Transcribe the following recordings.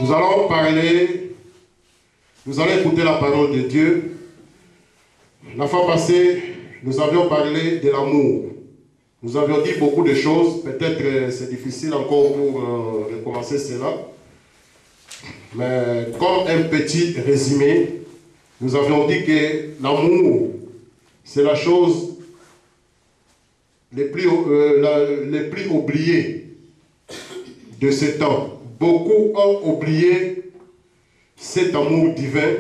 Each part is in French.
Nous allons parler, nous allons écouter la parole de Dieu. La fois passée, nous avions parlé de l'amour. Nous avions dit beaucoup de choses. Peut-être c'est difficile encore pour recommencer cela. Mais comme un petit résumé, nous avions dit que l'amour, c'est la chose les plus oubliées de ce temps. Beaucoup ont oublié cet amour divin,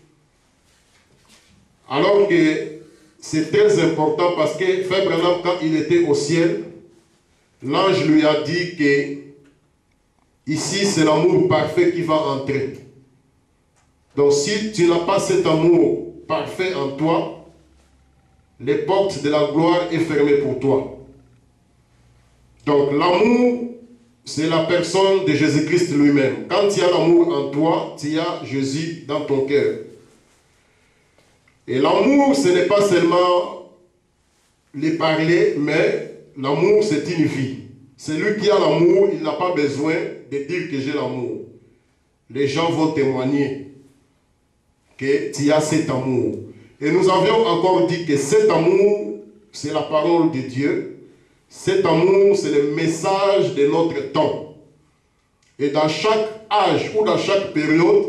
alors que c'est très important parce que Frère Branham, quand il était au ciel, l'ange lui a dit que ici c'est l'amour parfait qui va entrer. Donc si tu n'as pas cet amour parfait en toi, les portes de la gloire sont fermées pour toi. Donc l'amour, c'est la personne de Jésus-Christ lui-même. Quand tu as l'amour en toi, tu as Jésus dans ton cœur. Et l'amour, ce n'est pas seulement les parler, mais l'amour, c'est une vie. Celui qui a l'amour, il n'a pas besoin de dire que j'ai l'amour. Les gens vont témoigner que tu as cet amour. Et nous avions encore dit que cet amour, c'est la parole de Dieu. Cet amour, c'est le message de notre temps. Et dans chaque âge ou dans chaque période,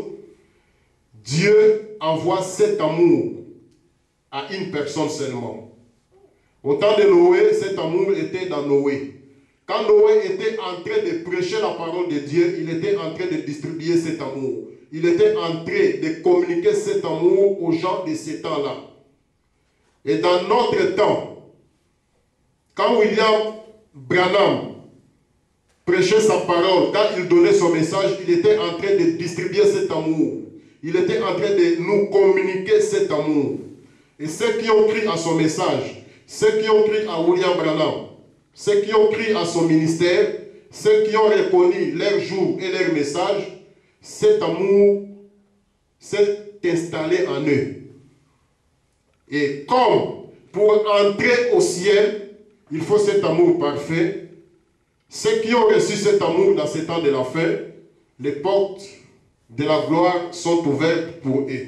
Dieu envoie cet amour à une personne seulement. Au temps de Noé, cet amour était dans Noé. Quand Noé était en train de prêcher la parole de Dieu, il était en train de distribuer cet amour. Il était en train de communiquer cet amour aux gens de ce temps-là. Et dans notre temps, quand William Branham prêchait sa parole, quand il donnait son message, il était en train de distribuer cet amour. Il était en train de nous communiquer cet amour. Et ceux qui ont cru à son message, ceux qui ont cru à William Branham, ceux qui ont cru à son ministère, ceux qui ont reconnu leur jour et leur message, cet amour s'est installé en eux. Et comme pour entrer au ciel, il faut cet amour parfait, ceux qui ont reçu cet amour dans ce temps de la fin, les portes de la gloire sont ouvertes pour eux.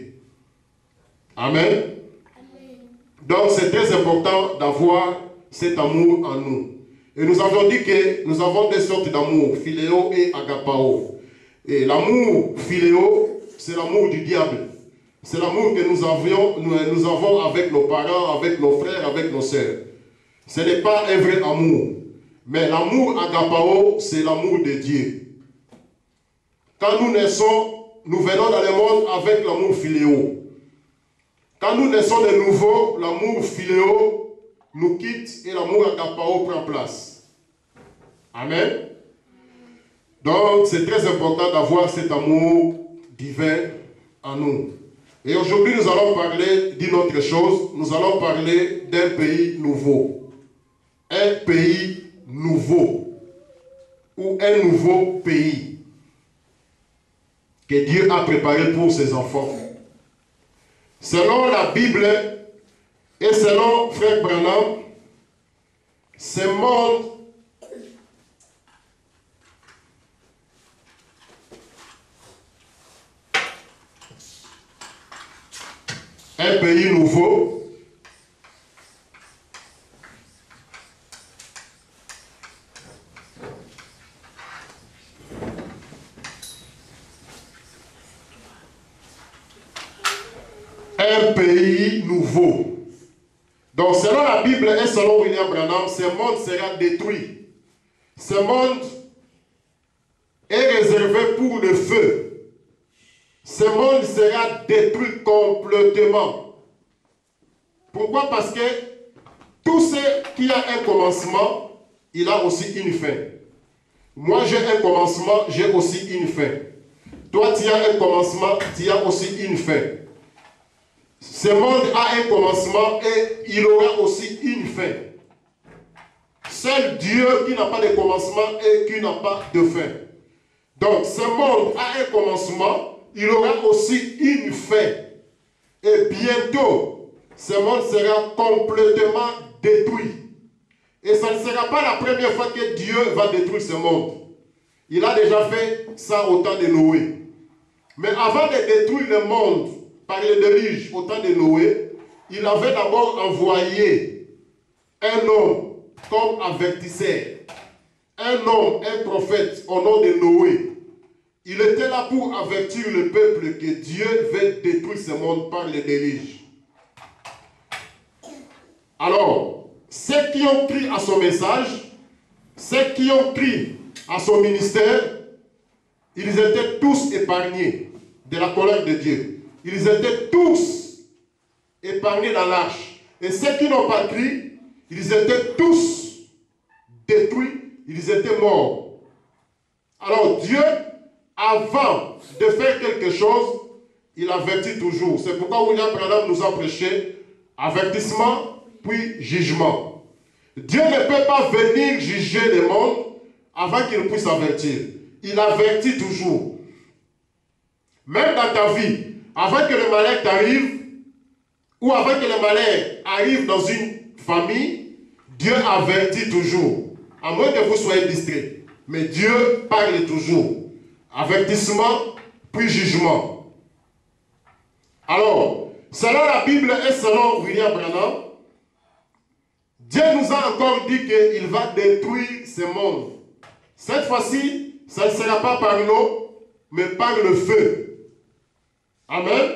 Amen. Donc c'est très important d'avoir cet amour en nous. Et nous avons dit que nous avons deux sortes d'amour, philéo et agapao. Et l'amour philéo, c'est l'amour du diable. C'est l'amour que nous avons avec nos parents, avec nos frères, avec nos sœurs. Ce n'est pas un vrai amour. Mais l'amour agapao, c'est l'amour de Dieu. Quand nous naissons, nous venons dans le monde avec l'amour philéo. Quand nous naissons de nouveau, l'amour philéo nous quitte et l'amour agapao prend place. Amen. Donc, c'est très important d'avoir cet amour divin en nous. Et aujourd'hui, nous allons parler d'une autre chose. Nous allons parler d'un pays nouveau. Un pays nouveau. Ou un nouveau pays que Dieu a préparé pour ses enfants. Selon la Bible et selon Frère Branham, ce monde un pays nouveau un pays nouveau. Donc selon la Bible et selon William Branham, ce monde sera détruit. Ce monde est réservé pour le feu. Ce monde sera détruit complètement. Pourquoi? Parce que tout ce qui a un commencement, il a aussi une fin. Moi j'ai un commencement, j'ai aussi une fin. Toi tu as un commencement, tu as aussi une fin. Ce monde a un commencement et il aura aussi une fin. Seul Dieu qui n'a pas de commencement et qui n'a pas de fin. Donc ce monde a un commencement, il aura aussi une fin. Et bientôt, ce monde sera complètement détruit. Et ça ne sera pas la première fois que Dieu va détruire ce monde. Il a déjà fait ça au temps de Noé. Mais avant de détruire le monde par le déluge au temps de Noé, il avait d'abord envoyé un homme comme avertisseur. Un homme, un prophète au nom de Noé. Il était là pour avertir le peuple que Dieu veut détruire ce monde par le déluge. Alors, ceux qui ont cru à son message, ceux qui ont cru à son ministère, ils étaient tous épargnés de la colère de Dieu. Ils étaient tous épargnés dans l'arche. Et ceux qui n'ont pas cru, ils étaient tous détruits, ils étaient morts. Alors Dieu, avant de faire quelque chose, il avertit toujours. C'est pourquoi William Branham nous a prêché avertissement puis jugement. Dieu ne peut pas venir juger le monde avant qu'il puisse avertir. Il avertit toujours. Même dans ta vie, avant que le malheur t'arrive, ou avant que le malheur arrive dans une famille, Dieu avertit toujours. À moins que vous soyez distrait. Mais Dieu parle toujours. Avertissement, puis jugement. Alors, selon la Bible et selon William Branham, Dieu nous a encore dit qu'il va détruire ce monde. Cette fois-ci, ça ne sera pas par l'eau, mais par le feu. Amen.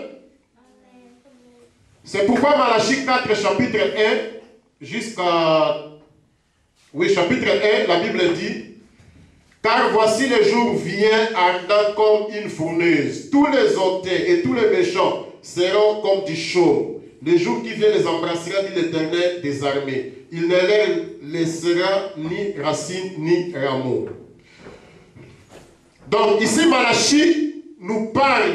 C'est pourquoi Malachie 4, chapitre 1, jusqu'à... Oui, chapitre 1, la Bible dit, « Car voici le jour vient ardent comme une fournaise. Tous les auteurs et tous les méchants seront comme du chaume. Le jour qui vient les embrassera, dit l'Éternel des armées. Il ne leur laissera ni racine ni rameau. » Donc ici, Malachie nous parle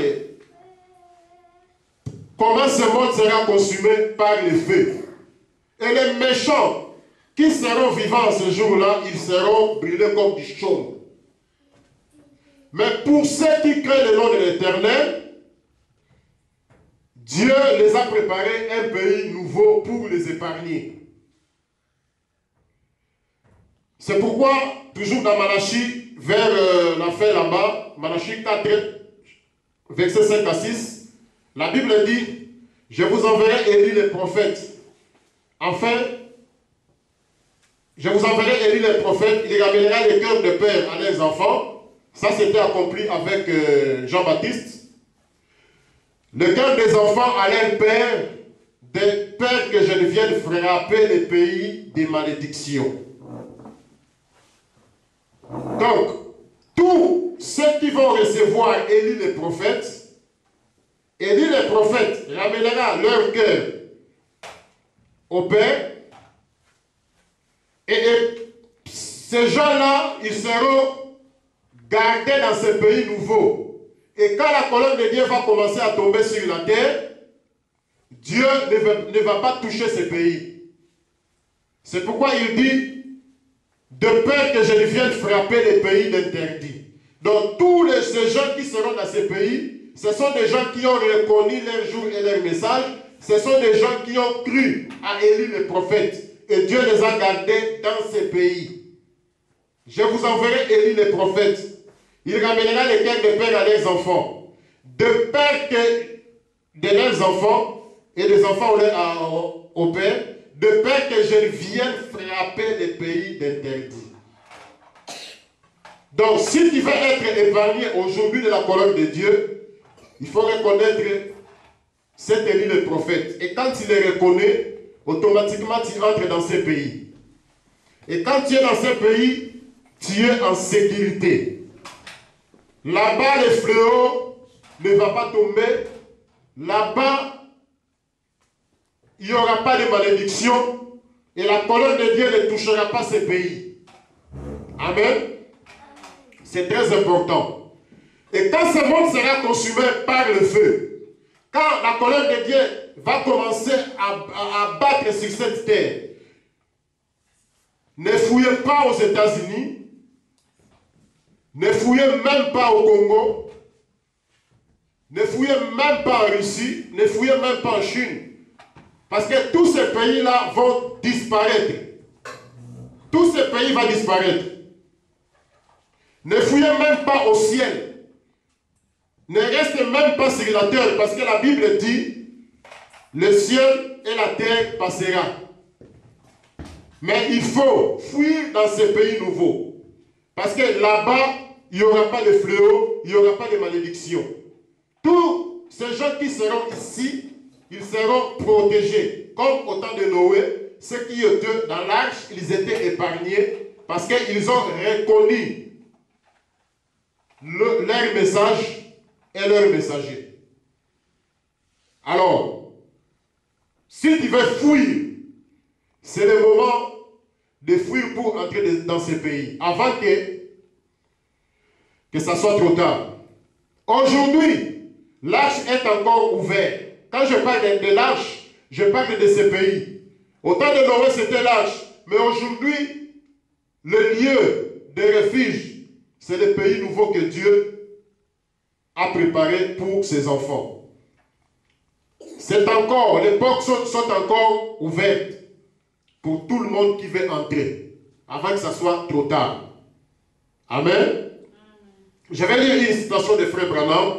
comment ce monde sera consumé par le feu. Et les méchants qui seront vivants ce jour-là, ils seront brûlés comme du chaume. Mais pour ceux qui craignent le nom de l'Éternel, Dieu les a préparé un pays nouveau pour les épargner. C'est pourquoi, toujours dans Malachie, vers la fin là-bas, Malachie 4, versets 5 à 6, la Bible dit, « Je vous enverrai Élie le prophète. Enfin, je vous enverrai Élie le prophète, il ramènera les cœurs de père à leurs enfants. » Ça, c'était accompli avec Jean-Baptiste. Le cœur des enfants à leur père, des pères que je ne vienne frapper les pays des malédictions. Donc, tous ceux qui vont recevoir Élie le prophète ramènera leur cœur au Père. Et ces gens-là, ils seront gardés dans ce pays nouveau. Et quand la colonne de Dieu va commencer à tomber sur la terre, Dieu ne va pas toucher ce pays. C'est pourquoi il dit, de peur que je ne vienne frapper les pays d'interdit. Donc tous ces gens qui seront dans ces pays, ce sont des gens qui ont reconnu leur jour et leur message. Ce sont des gens qui ont cru à Élie le prophète. Et Dieu les a gardés dans ces pays. Je vous enverrai Élie le prophète. Il ramènera les cœurs de père à leurs enfants. De peur que de leurs enfants et des enfants au père, de peur que je vienne frapper les pays d'interdit. Donc, si tu veux être épargné aujourd'hui de la colonne de Dieu, il faut reconnaître cet Élie le prophète. Et quand tu le reconnais, automatiquement tu entres dans ces pays. Et quand tu es dans ces pays, tu es en sécurité. Là-bas, le fléau ne va pas tomber. Là-bas, il n'y aura pas de malédiction. Et la colonne de Dieu ne touchera pas ces pays. Amen. C'est très important. Et quand ce monde sera consumé par le feu, quand la colonne de Dieu va commencer à battre sur cette terre, ne fouillez pas aux États-Unis, ne fouillez même pas au Congo, ne fouillez même pas en Russie, ne fouillez même pas en Chine. Parce que tous ces pays-là vont disparaître. Tous ces pays vont disparaître. Ne fouillez même pas au ciel. ne reste même pas sur la terre, parce que la Bible dit, le ciel et la terre passera. Mais il faut fuir dans ces pays nouveaux. Parce que là-bas, il n'y aura pas de fléau, il n'y aura pas de malédiction. Tous ces gens qui seront ici, ils seront protégés. Comme au temps de Noé, ceux qui étaient dans l'arche, ils étaient épargnés parce qu'ils ont reconnu leur message et leur messager. Alors, si tu veux fuir, c'est le moment de fuir pour entrer dans ces pays, avant que ça soit trop tard. Aujourd'hui, l'arche est encore ouverte. Quand je parle de l'arche, je parle de ces pays. Au temps de Noé, c'était l'arche. Mais aujourd'hui, le lieu de refuge, c'est le pays nouveau que Dieu a préparé pour ses enfants. C'est encore, les portes sont encore ouvertes pour tout le monde qui veut entrer, avant que ça soit trop tard. Amen. Je vais lire une citation de Frère Branham.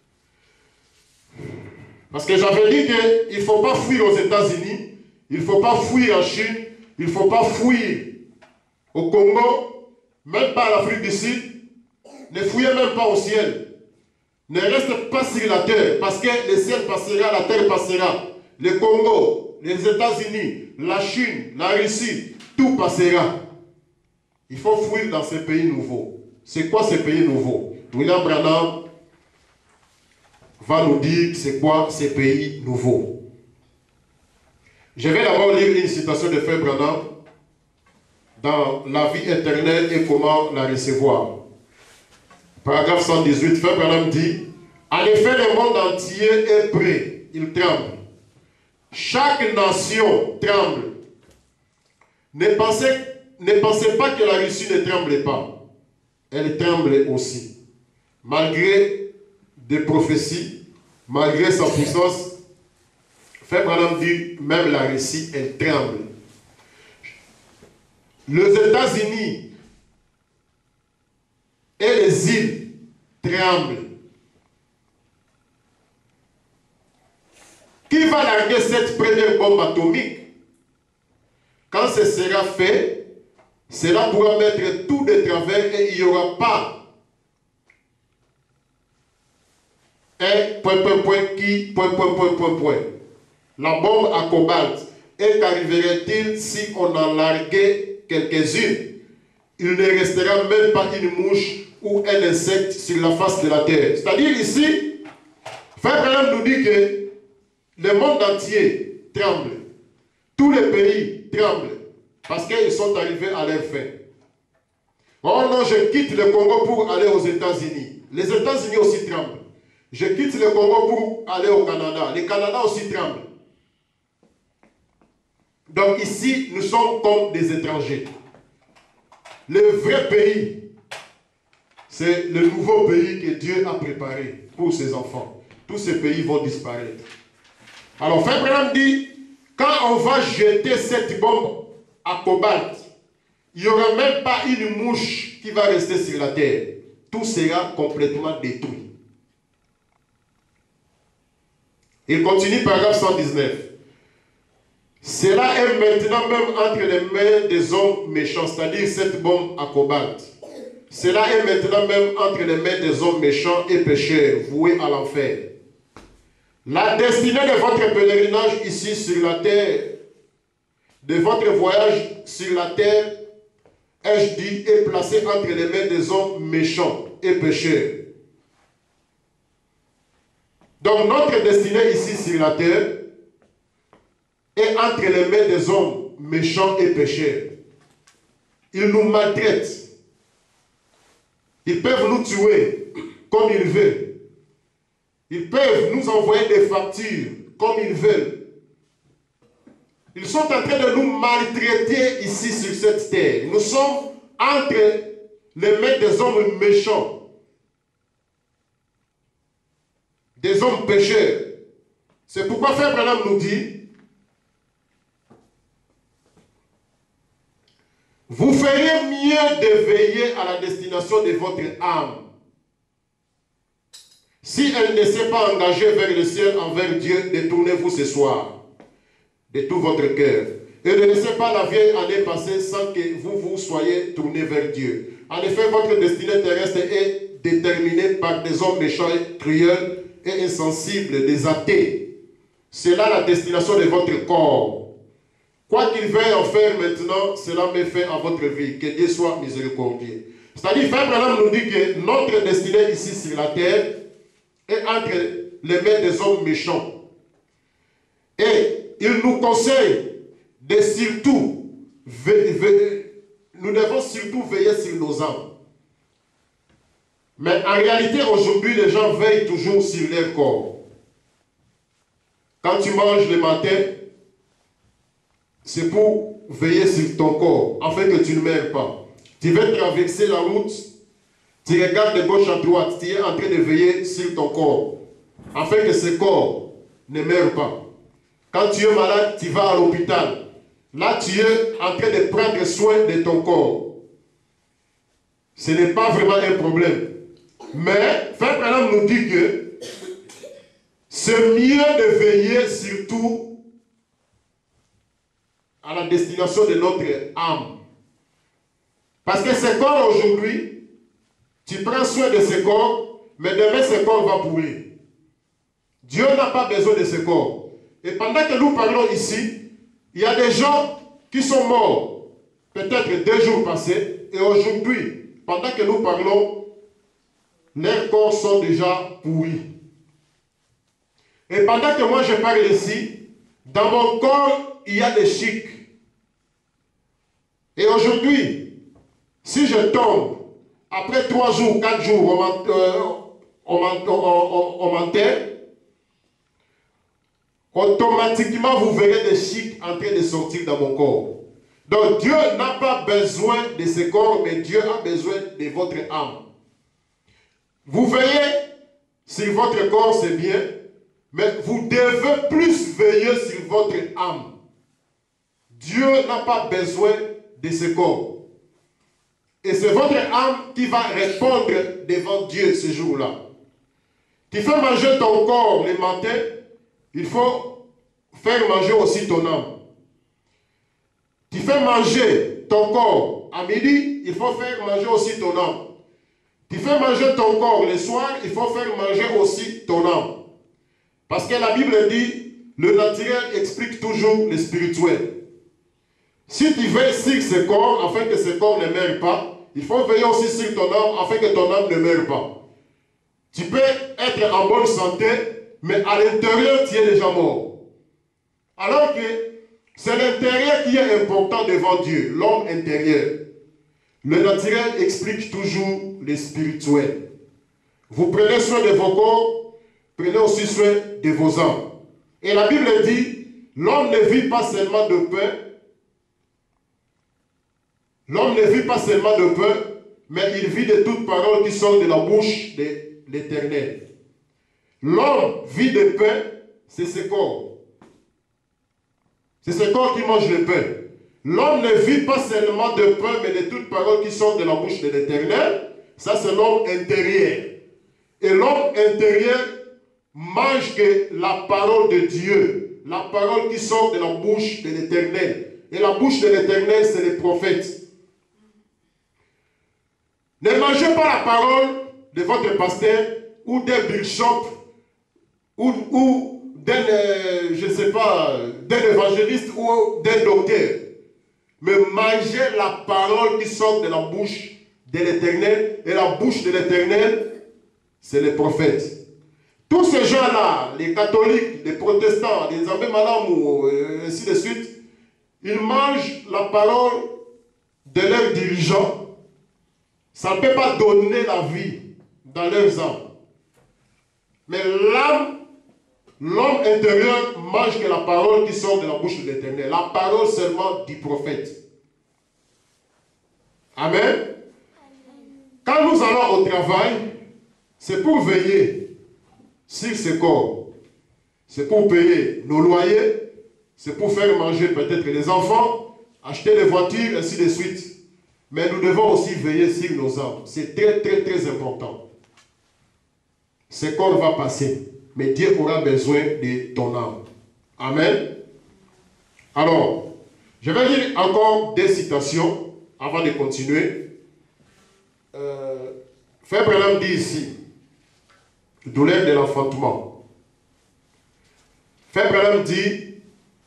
Parce que j'avais dit qu'il ne faut pas fuir aux États-Unis, il ne faut pas fuir en Chine, il ne faut pas fuir au Congo, même pas à l'Afrique du Sud. Ne fuyez même pas au ciel. Ne reste pas sur la terre, parce que le ciel passera, la terre passera. Le Congo, les États-Unis, la Chine, la Russie, tout passera. Il faut fuir dans ces pays nouveaux. C'est quoi ces pays nouveaux? William Branham va nous dire c'est quoi ces pays nouveaux. Je vais d'abord lire une citation de Frère Branham dans la vie éternelle et comment la recevoir. Paragraphe 118, Frère Branham dit, en effet, le monde entier est prêt, il tremble. Chaque nation tremble. Ne pensez pas que la Russie ne tremble pas. Elle tremble aussi. Malgré des prophéties, malgré sa puissance, Frère Branham dit, même la Russie, elle tremble. Les États-Unis et les îles tremblent. Qui va larguer cette première bombe atomique? Quand ce sera fait, cela pourra mettre tout de travers et il n'y aura pas un point. La bombe à cobalt, et qu'arriverait-il si on en larguait quelques-unes? Il ne restera même pas une mouche ou un insecte sur la face de la terre. C'est-à-dire ici, Frère Branham nous dit que le monde entier tremble. Tous les pays tremblent parce qu'ils sont arrivés à leur fin. Oh non, je quitte le Congo pour aller aux États-Unis. Les États-Unis aussi tremblent. Je quitte le Congo pour aller au Canada. Le Canada aussi tremble. Donc ici, nous sommes comme des étrangers. Le vrai pays, c'est le nouveau pays que Dieu a préparé pour ses enfants. Tous ces pays vont disparaître. Alors, Frère Branham dit, quand on va jeter cette bombe à cobalt, il n'y aura même pas une mouche qui va rester sur la terre. Tout sera complètement détruit. Il continue, paragraphe 119. Cela est maintenant même entre les mains des hommes méchants, c'est-à-dire cette bombe à cobalt. Cela est maintenant même entre les mains des hommes méchants et pécheurs, voués à l'enfer. La destinée de votre pèlerinage ici sur la terre, de votre voyage sur la terre, ai-je dit, est placée entre les mains des hommes méchants et pécheurs. Donc notre destinée ici sur la terre est entre les mains des hommes méchants et pécheurs. Ils nous maltraitent. Ils peuvent nous tuer comme ils veulent. Ils peuvent nous envoyer des factures comme ils veulent. Ils sont en train de nous maltraiter ici sur cette terre. Nous sommes entre les mains des hommes méchants, des hommes pécheurs. C'est pourquoi Frère Branham nous dit, vous feriez mieux de veiller à la destination de votre âme. Si elle ne s'est pas engagée vers le ciel envers Dieu, détournez-vous ce soir de tout votre cœur. Et ne laissez pas la vieille année passer sans que vous soyez tourné vers Dieu. En effet, votre destinée terrestre est déterminée par des hommes méchants, cruels et insensibles, des athées. C'est là la destination de votre corps. Quoi qu'il veuille en faire maintenant, cela met fin à votre vie. Que Dieu soit miséricordieux. C'est-à-dire, Frère Branham nous dit que notre destinée ici sur la terre est entre les mains des hommes méchants. Et il nous conseille de surtout, nous devons surtout veiller sur nos âmes. Mais en réalité, aujourd'hui, les gens veillent toujours sur leur corps. Quand tu manges le matin, c'est pour veiller sur ton corps, afin que tu ne meurs pas. Tu veux traverser la route, tu regardes de gauche à droite, tu es en train de veiller sur ton corps, afin que ce corps ne meure pas. Quand tu es malade, tu vas à l'hôpital. Là, tu es en train de prendre soin de ton corps. Ce n'est pas vraiment un problème. Mais, Frère Branham nous dit que c'est mieux de veiller surtout à la destination de notre âme. Parce que ce corps aujourd'hui, tu prends soin de ce corps, mais demain ce corps va pourrir. Dieu n'a pas besoin de ce corps. Et pendant que nous parlons ici, il y a des gens qui sont morts, peut-être 2 jours passés, et aujourd'hui, pendant que nous parlons, leurs corps sont déjà pourris. Et pendant que moi je parle ici, dans mon corps, il y a des chics. Et aujourd'hui, si je tombe, après 3 jours, 4 jours, on m'enterre, automatiquement vous verrez des chics en train de sortir dans mon corps. Donc Dieu n'a pas besoin de ce corps, mais Dieu a besoin de votre âme. Vous veillez sur votre corps, c'est bien, mais vous devez plus veiller sur votre âme. Dieu n'a pas besoin de ce corps. Et c'est votre âme qui va répondre devant Dieu ce jour-là. Tu fais manger ton corps le matin, il faut faire manger aussi ton âme. Tu fais manger ton corps à midi, il faut faire manger aussi ton âme. Tu fais manger ton corps le soir, il faut faire manger aussi ton âme. Parce que la Bible dit, le naturel explique toujours le spirituel. Si tu veilles sur ce corps, afin que ce corps ne meure pas, il faut veiller aussi sur ton âme, afin que ton âme ne meure pas. Tu peux être en bonne santé, mais à l'intérieur, tu es déjà mort. Alors que c'est l'intérieur qui est important devant Dieu, l'homme intérieur. Le naturel explique toujours le spirituel. Vous prenez soin de vos corps, prenez aussi soin de vos âmes. Et la Bible dit, l'homme ne vit pas seulement de pain, l'homme ne vit pas seulement de pain, mais il vit de toutes paroles qui sortent de la bouche de l'Éternel. L'homme vit de pain, c'est ce corps. C'est ce corps qui mange le pain. L'homme ne vit pas seulement de pain, mais de toutes paroles qui sortent de la bouche de l'Éternel. Ça, c'est l'homme intérieur. Et l'homme intérieur mange que la parole de Dieu. La parole qui sort de la bouche de l'Éternel. Et la bouche de l'Éternel, c'est les prophètes. Ne mangez pas la parole de votre pasteur ou d'un bishop ou d'un, je ne sais pas, d'un évangéliste ou d'un docteur. Mais mangez la parole qui sort de la bouche de l'Éternel. Et la bouche de l'Éternel, c'est les prophètes. Tous ces gens-là, les catholiques, les protestants, les abbés malamou, et ainsi de suite, ils mangent la parole de leurs dirigeants. Ça ne peut pas donner la vie dans leurs âmes. Mais l'âme, l'homme intérieur mange que la parole qui sort de la bouche de l'Éternel. La parole seulement du prophète. Amen. Quand nous allons au travail, c'est pour veiller sur ce corps. C'est pour payer nos loyers. C'est pour faire manger peut-être les enfants, acheter des voitures, ainsi de suite. Mais nous devons aussi veiller sur nos âmes. C'est très, très, très important. ce corps va passer, mais Dieu aura besoin de ton âme. Amen. Alors, je vais lire encore des citations avant de continuer. Frère Branham dit ici, douleur de l'enfantement. Frère Branham dit,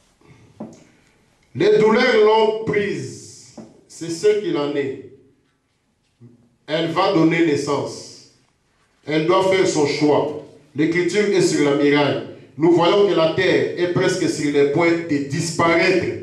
les douleurs longues prises, c'est ce qu'il en est. Elle va donner naissance. Elle doit faire son choix. L'écriture est sur la muraille. Nous voyons que la terre est presque sur le point de disparaître.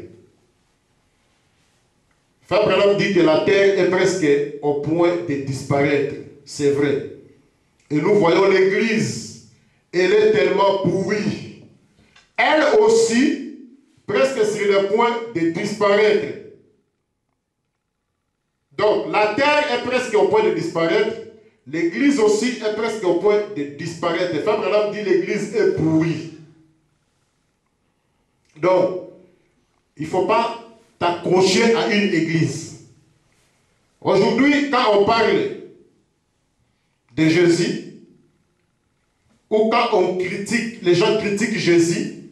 Frère Branham dit que la terre est presque au point de disparaître. C'est vrai. Et nous voyons l'église. Elle est tellement pourrie. Elle aussi, presque sur le point de disparaître. Donc, la terre est presque au point de disparaître. L'église aussi est presque au point de disparaître. Frère Branham dit l'église est pourrie. Donc, il ne faut pas t'accrocher à une église. Aujourd'hui, quand on parle de Jésus, ou quand on critique, les gens critiquent Jésus,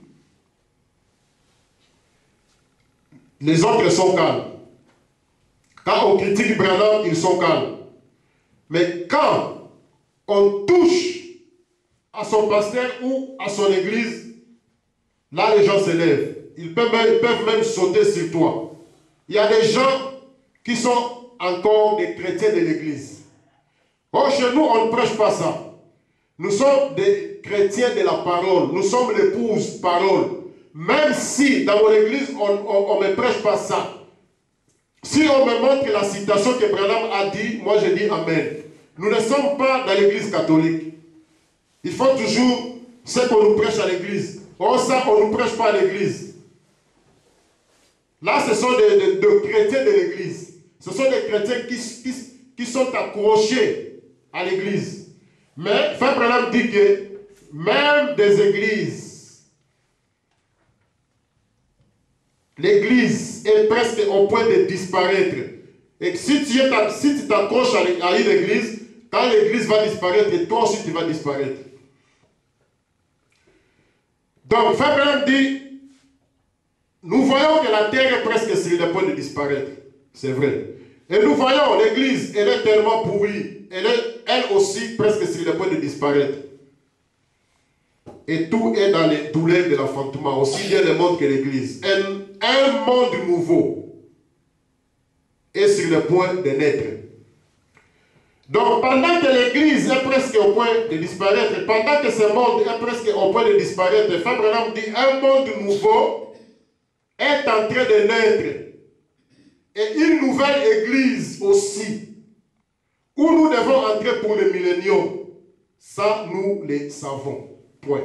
les autres sont calmes. Quand on critique Branham, ils sont calmes. Mais quand on touche à son pasteur ou à son église, là les gens se lèvent. Ils peuvent même sauter sur toi. Il y a des gens qui sont encore des chrétiens de l'église. Or, chez nous, on ne prêche pas ça. Nous sommes des chrétiens de la parole. Nous sommes l'épouse parole. Même si dans mon église, on ne me prêche pas ça. Si on me montre la citation que Branham a dit, moi je dis Amen. Nous ne sommes pas dans l'église catholique. Il faut toujours ce qu'on nous prêche à l'église. Or ça, on ne nous prêche pas à l'église. Là, ce sont des chrétiens de l'église. Ce sont des chrétiens qui sont accrochés à l'église. Mais Frère Branham dit que même des églises, l'église est presque au point de disparaître. Et si tu t'accroches à une église, quand l'église va disparaître, et toi aussi tu vas disparaître. Donc, Frère Branham dit, nous voyons que la terre est presque sur le point de disparaître. C'est vrai. Et nous voyons l'église, elle est tellement pourrie. Elle aussi presque sur le point de disparaître. Et tout est dans les douleurs de l'enfantement, aussi bien le monde que l'église. Un monde nouveau est sur le point de naître. Donc, pendant que l'église est presque au point de disparaître, pendant que ce monde est presque au point de disparaître, Frère Branham dit, un monde nouveau est en train de naître. Et une nouvelle église aussi, où nous devons entrer pour le millénium. Ça, nous le savons. Point.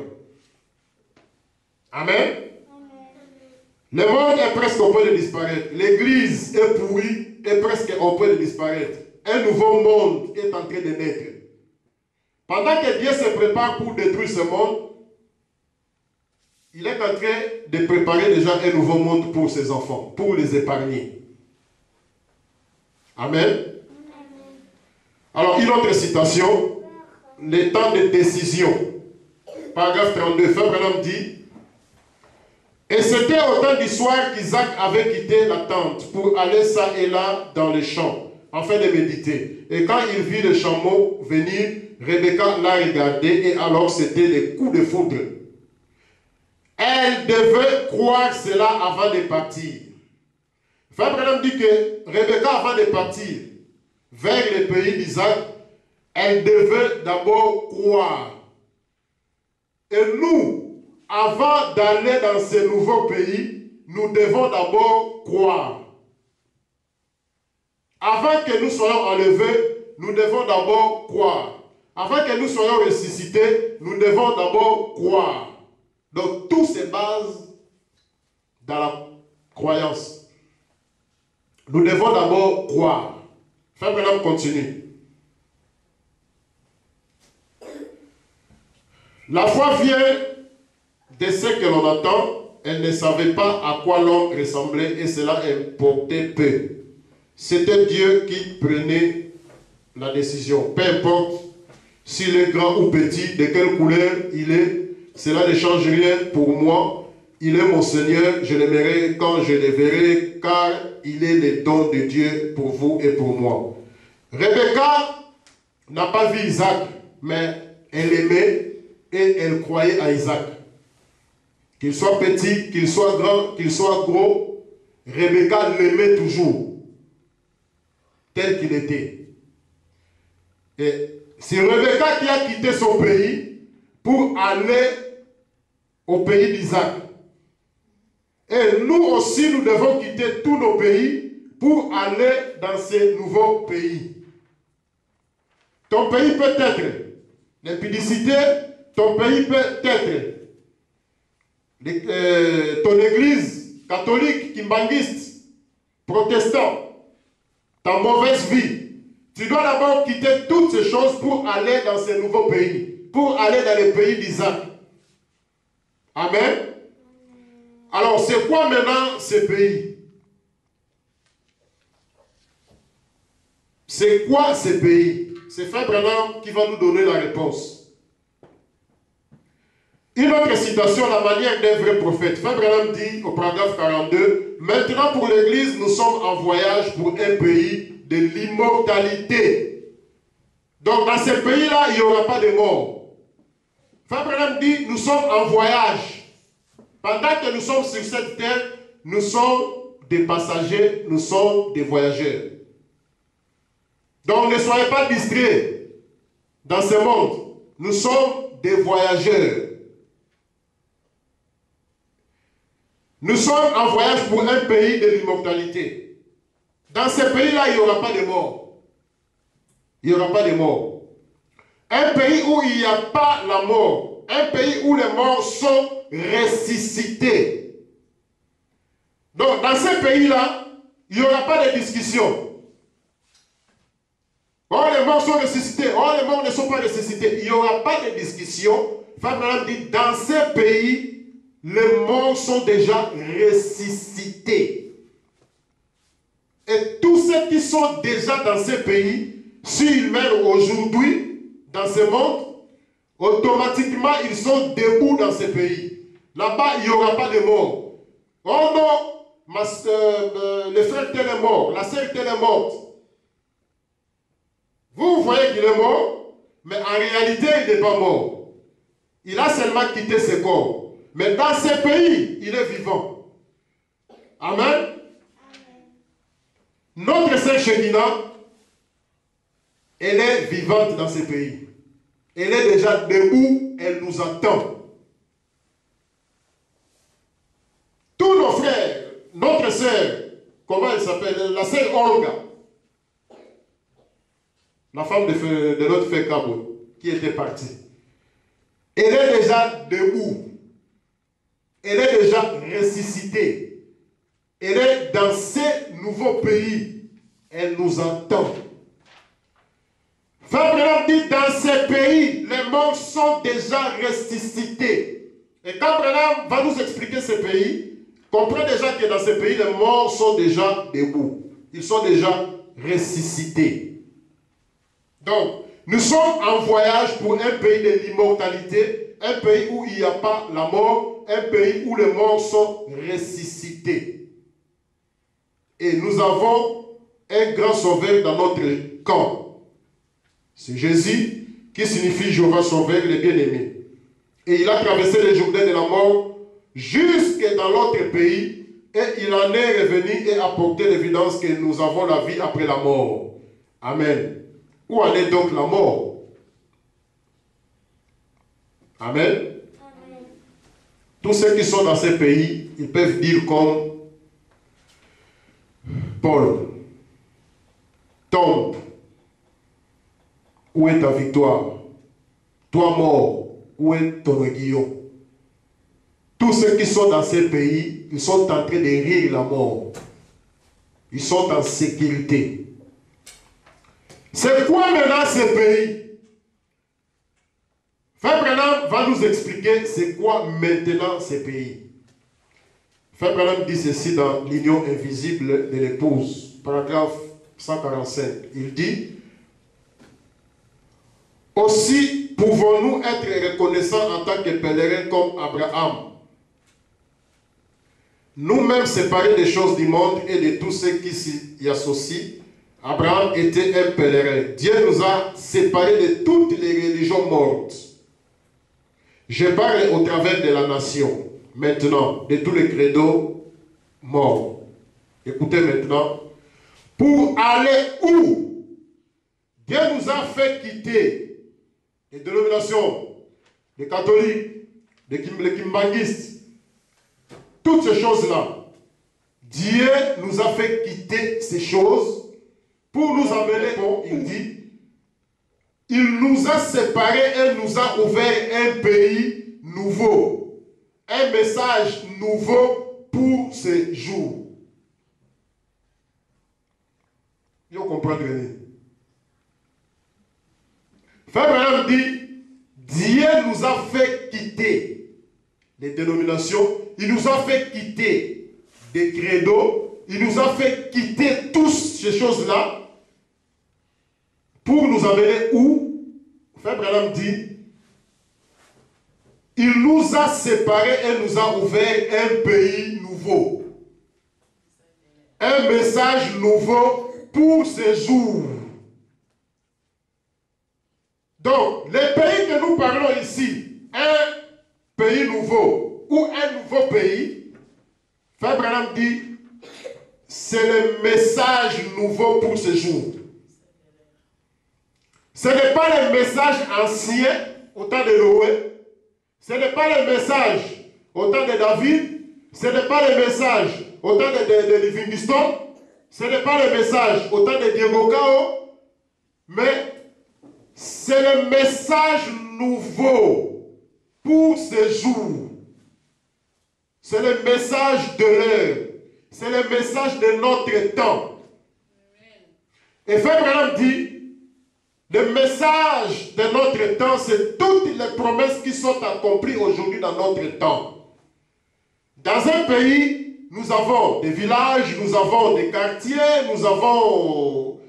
Amen. Le monde est presque au point de disparaître. L'église est pourrie, est presque au point de disparaître. Un nouveau monde est en train de naître. Pendant que Dieu se prépare pour détruire ce monde, il est en train de préparer déjà un nouveau monde pour ses enfants, pour les épargner. Amen. Alors, une autre citation, le temps de décision. Paragraphe 32, Frère Branham dit, et c'était au temps du soir qu'Isaac avait quitté la tente pour aller ça et là dans les champs, afin de méditer. Et quand il vit le chameau venir, Rebecca l'a regardé, et alors c'était les coups de foudre. Elle devait croire cela avant de partir. Frère Branham dit que Rebecca, avant de partir vers le pays d'Isaac, elle devait d'abord croire. Et nous, avant d'aller dans ce nouveau pays, nous devons d'abord croire. Avant que nous soyons enlevés, nous devons d'abord croire. Avant que nous soyons ressuscités, nous devons d'abord croire. Donc tout se base dans la croyance. Nous devons d'abord croire. Frère Branham continue. La foi vient de ce que l'on entend. Elle ne savait pas à quoi l'homme ressemblait et cela importait peu. C'était Dieu qui prenait la décision. Peu importe s'il est grand ou petit, de quelle couleur il est, cela ne change rien pour moi. Il est mon Seigneur, je l'aimerai quand je le verrai, car il est le don de Dieu pour vous et pour moi. Rebecca n'a pas vu Isaac, mais elle aimait et elle croyait à Isaac. Qu'il soit petit, qu'il soit grand, qu'il soit gros, Rebecca l'aimait toujours, tel qu'il était. Et c'est Rebecca qui a quitté son pays pour aller au pays d'Isaac. Et nous aussi, nous devons quitter tous nos pays pour aller dans ces nouveaux pays. Ton pays peut être l'impudicité, ton pays peut être ton église catholique, kimbanguiste, protestant, ta mauvaise vie. Tu dois d'abord quitter toutes ces choses pour aller dans ces nouveaux pays, pour aller dans les pays d'Isaac. Amen. Alors, c'est quoi maintenant ces pays? C'est quoi ces pays? C'est Frère Branham qui va nous donner la réponse. Une autre citation, la manière d'un vrai prophète. Frère Branham dit au paragraphe 42, « Maintenant pour l'Église, nous sommes en voyage pour un pays de l'immortalité. » Donc dans ces pays-là, il n'y aura pas de mort. Frère Branham dit, nous sommes en voyage. Pendant que nous sommes sur cette terre, nous sommes des passagers, nous sommes des voyageurs. Donc ne soyez pas distraits dans ce monde. Nous sommes des voyageurs. Nous sommes en voyage pour un pays de l'immortalité. Dans ce pays-là, il n'y aura pas de mort. Il n'y aura pas de mort. Un pays où il n'y a pas la mort. Un pays où les morts sont ressuscités. Donc, dans ce pays-là, il n'y aura pas de discussion. Oh, les morts sont ressuscités. Oh, les morts ne sont pas ressuscités. Il n'y aura pas de discussion. Fabien dit, dans ce pays, les morts sont déjà ressuscités. Et tous ceux qui sont déjà dans ce pays, s'ils meurent aujourd'hui, dans ce monde, automatiquement, ils sont debout dans ce pays. Là-bas, il n'y aura pas de mort. Oh non, le frère tel est mort, la sœur tel est morte. Vous voyez qu'il est mort, mais en réalité, il n'est pas mort. Il a seulement quitté ce corps. Mais dans ce pays, il est vivant. Amen. Notre sœur Shekina, elle est vivante dans ce pays. Elle est déjà debout, elle nous attend. Tous nos frères, notre sœur, comment elle s'appelle? La sœur Olga, la femme de notre frère Kabo, qui était partie. Elle est déjà debout. Elle est déjà ressuscitée. Elle est dans ces nouveaux pays. Elle nous entend. Frère Branham dit, dans ces pays, les morts sont déjà ressuscités. Et quand Branham va nous expliquer ces pays, comprenez déjà que dans ces pays, les morts sont déjà debout. Ils sont déjà ressuscités. Donc, nous sommes en voyage pour un pays de l'immortalité, un pays où il n'y a pas la mort, un pays où les morts sont ressuscités. Et nous avons un grand sauveur dans notre camp. C'est Jésus, qui signifie Jéhovah sauveur, le bien-aimé. Et il a traversé les jourdains de la mort jusque dans l'autre pays, et il en est revenu et apporté l'évidence que nous avons la vie après la mort. Amen. Où en est donc la mort? Amen. Amen. Tous ceux qui sont dans ces pays, ils peuvent dire comme Paul, tombe, où est ta victoire? Toi mort, où est ton aiguillon? Tous ceux qui sont dans ces pays, ils sont en train de rire la mort. Ils sont en sécurité. C'est quoi maintenant ces pays? Frère Branham va nous expliquer c'est quoi maintenant ces pays. Frère Branham dit ceci dans l'union invisible de l'épouse, paragraphe 145. Il dit, Aussi pouvons-nous être reconnaissants en tant que pèlerins comme Abraham. Nous-mêmes séparés des choses du monde et de tous ceux qui s'y associent, Abraham était un pèlerin. Dieu nous a séparés de toutes les religions mortes. Je parle au travers de la nation, maintenant, de tous les credos morts. Écoutez maintenant. Pour aller où? Dieu nous a fait quitter les dénominations, les catholiques, les kimbanguistes, toutes ces choses-là. Dieu nous a fait quitter ces choses pour nous amener, il dit, il nous a séparés et nous a ouvert un pays nouveau, un message nouveau pour ces jours. Vous comprenez? Frère Branham dit, Dieu nous a fait quitter les dénominations, il nous a fait quitter des credos, il nous a fait quitter toutes ces choses-là pour nous amener où? Frère Branham dit, il nous a séparés et nous a ouvert un pays nouveau. Un message nouveau pour ces jours. Donc, les pays que nous parlons ici, un pays nouveau ou un nouveau pays, Frère Branham dit, c'est le message nouveau pour ces jours. Ce n'est pas le message ancien au temps de Noé, ce n'est pas le message au temps de David, ce n'est pas le message au temps de Livingstone, ce n'est pas le message au temps de Diego Cao, mais c'est le message nouveau pour ces jours. C'est le message de l'heure. C'est le message de notre temps. Et Frère Branham dit, le message de notre temps, c'est toutes les promesses qui sont accomplies aujourd'hui dans notre temps. Dans un pays, nous avons des villages, nous avons des quartiers, nous avons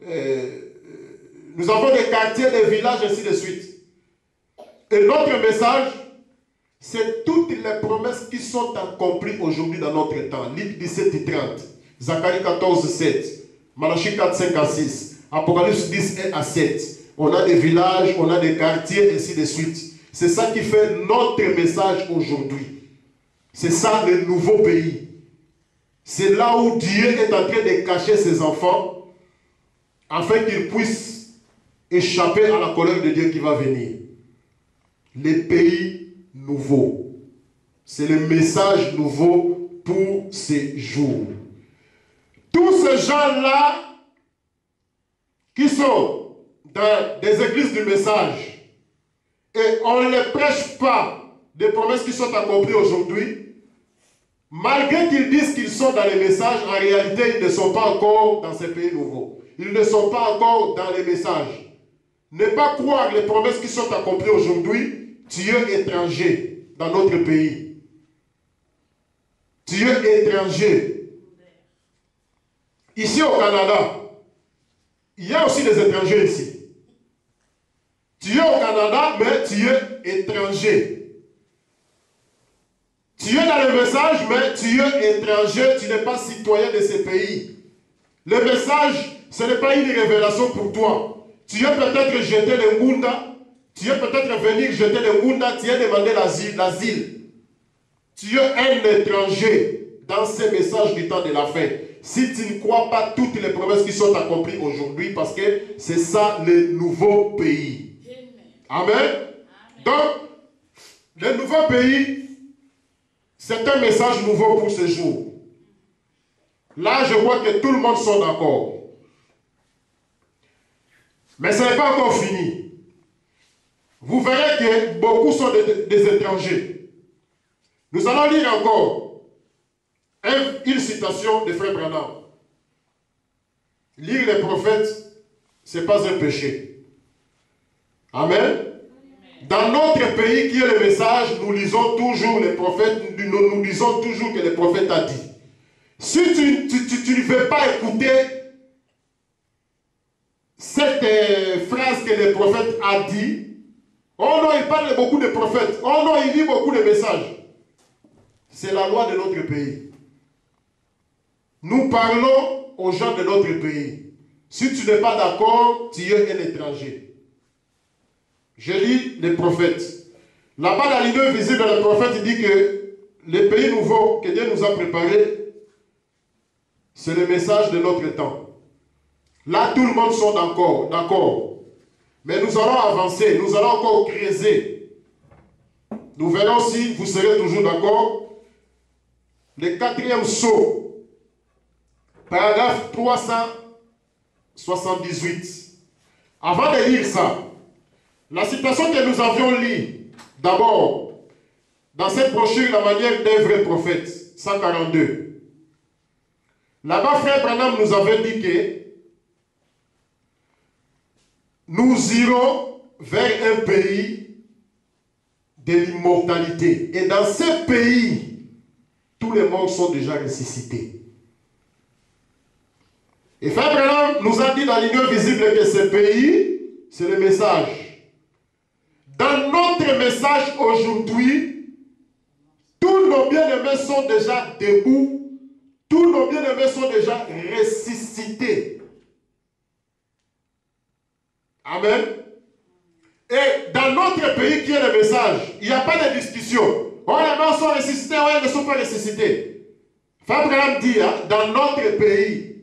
des quartiers, des villages, ainsi de suite. Et notre message, c'est toutes les promesses qui sont accomplies aujourd'hui dans notre temps. Luc 17 et 30, Zacharie 14, 7, Malachie 4, 5 à 6, Apocalypse 10 1 à 7. On a des villages, on a des quartiers, ainsi de suite. C'est ça qui fait notre message aujourd'hui. C'est ça le nouveau pays. C'est là où Dieu est en train de cacher ses enfants afin qu'ils puissent échapper à la colère de Dieu qui va venir. Les pays nouveaux. C'est le message nouveau pour ces jours. Tous ces gens-là qui sont dans des églises du message et on ne les prêche pas des promesses qui sont accomplies aujourd'hui, malgré qu'ils disent qu'ils sont dans les messages, en réalité, ils ne sont pas encore dans ces pays nouveaux. Ils ne sont pas encore dans les messages. Ne pas croire les promesses qui sont accomplies aujourd'hui, tu es étranger dans notre pays. Tu es étranger. Ici au Canada, il y a aussi des étrangers ici. Tu es au Canada, mais tu es étranger. Tu es dans le message, mais tu es étranger, tu n'es pas citoyen de ces pays. Le message, ce n'est pas une révélation pour toi. Tu es peut-être jeté le Ngunda, tu es peut-être venu jeter le Ngunda, tu as demandé l'asile. Tu es un étranger dans ces messages du temps de la fin. Si tu ne crois pas toutes les promesses qui sont accomplies aujourd'hui, parce que c'est ça le nouveau pays. Amen. Amen. Donc, le nouveau pays, c'est un message nouveau pour ce jour. Là, je vois que tout le monde sont d'accord. Mais ce n'est pas encore fini. Vous verrez que beaucoup sont des étrangers. Nous allons lire encore une citation de Frère Branham. Lire les prophètes, ce n'est pas un péché. Amen. Dans notre pays qui est le message, nous lisons toujours les prophètes, nous disons toujours que le prophète a dit. Si tu ne veux pas écouter cette phrase que le prophète a dit. Oh non, il parle beaucoup de prophètes. Oh non, il lit beaucoup de messages. C'est la loi de notre pays. Nous parlons aux gens de notre pays. Si tu n'es pas d'accord, tu es un étranger. Je lis les prophètes. Là-bas, la ligne visible de le prophète dit que le pays nouveau que Dieu nous a préparé, c'est le message de notre temps. Là, tout le monde sont d'accord. Mais nous allons avancer, nous allons encore creuser. Nous verrons si vous serez toujours d'accord. Le 4e sceau, paragraphe 378. Avant de lire ça, la citation que nous avions lue, d'abord, dans cette brochure, la manière d'un vrai prophète, 142. Là-bas, frère Branham nous avait dit que nous irons vers un pays de l'immortalité. Et dans ce pays, tous les morts sont déjà ressuscités. Et frère Branham nous a dit dans l'union visible que ce pays, c'est le message. Dans notre message aujourd'hui, tous nos bien-aimés sont déjà debout, tous nos bien-aimés sont déjà ressuscités. Amen. Et dans notre pays qui est le message, il n'y a pas de discussion. Oh, les morts sont ressuscités, oh, ils ne sont pas ressuscités. Frère Branham dit, hein, dans notre pays,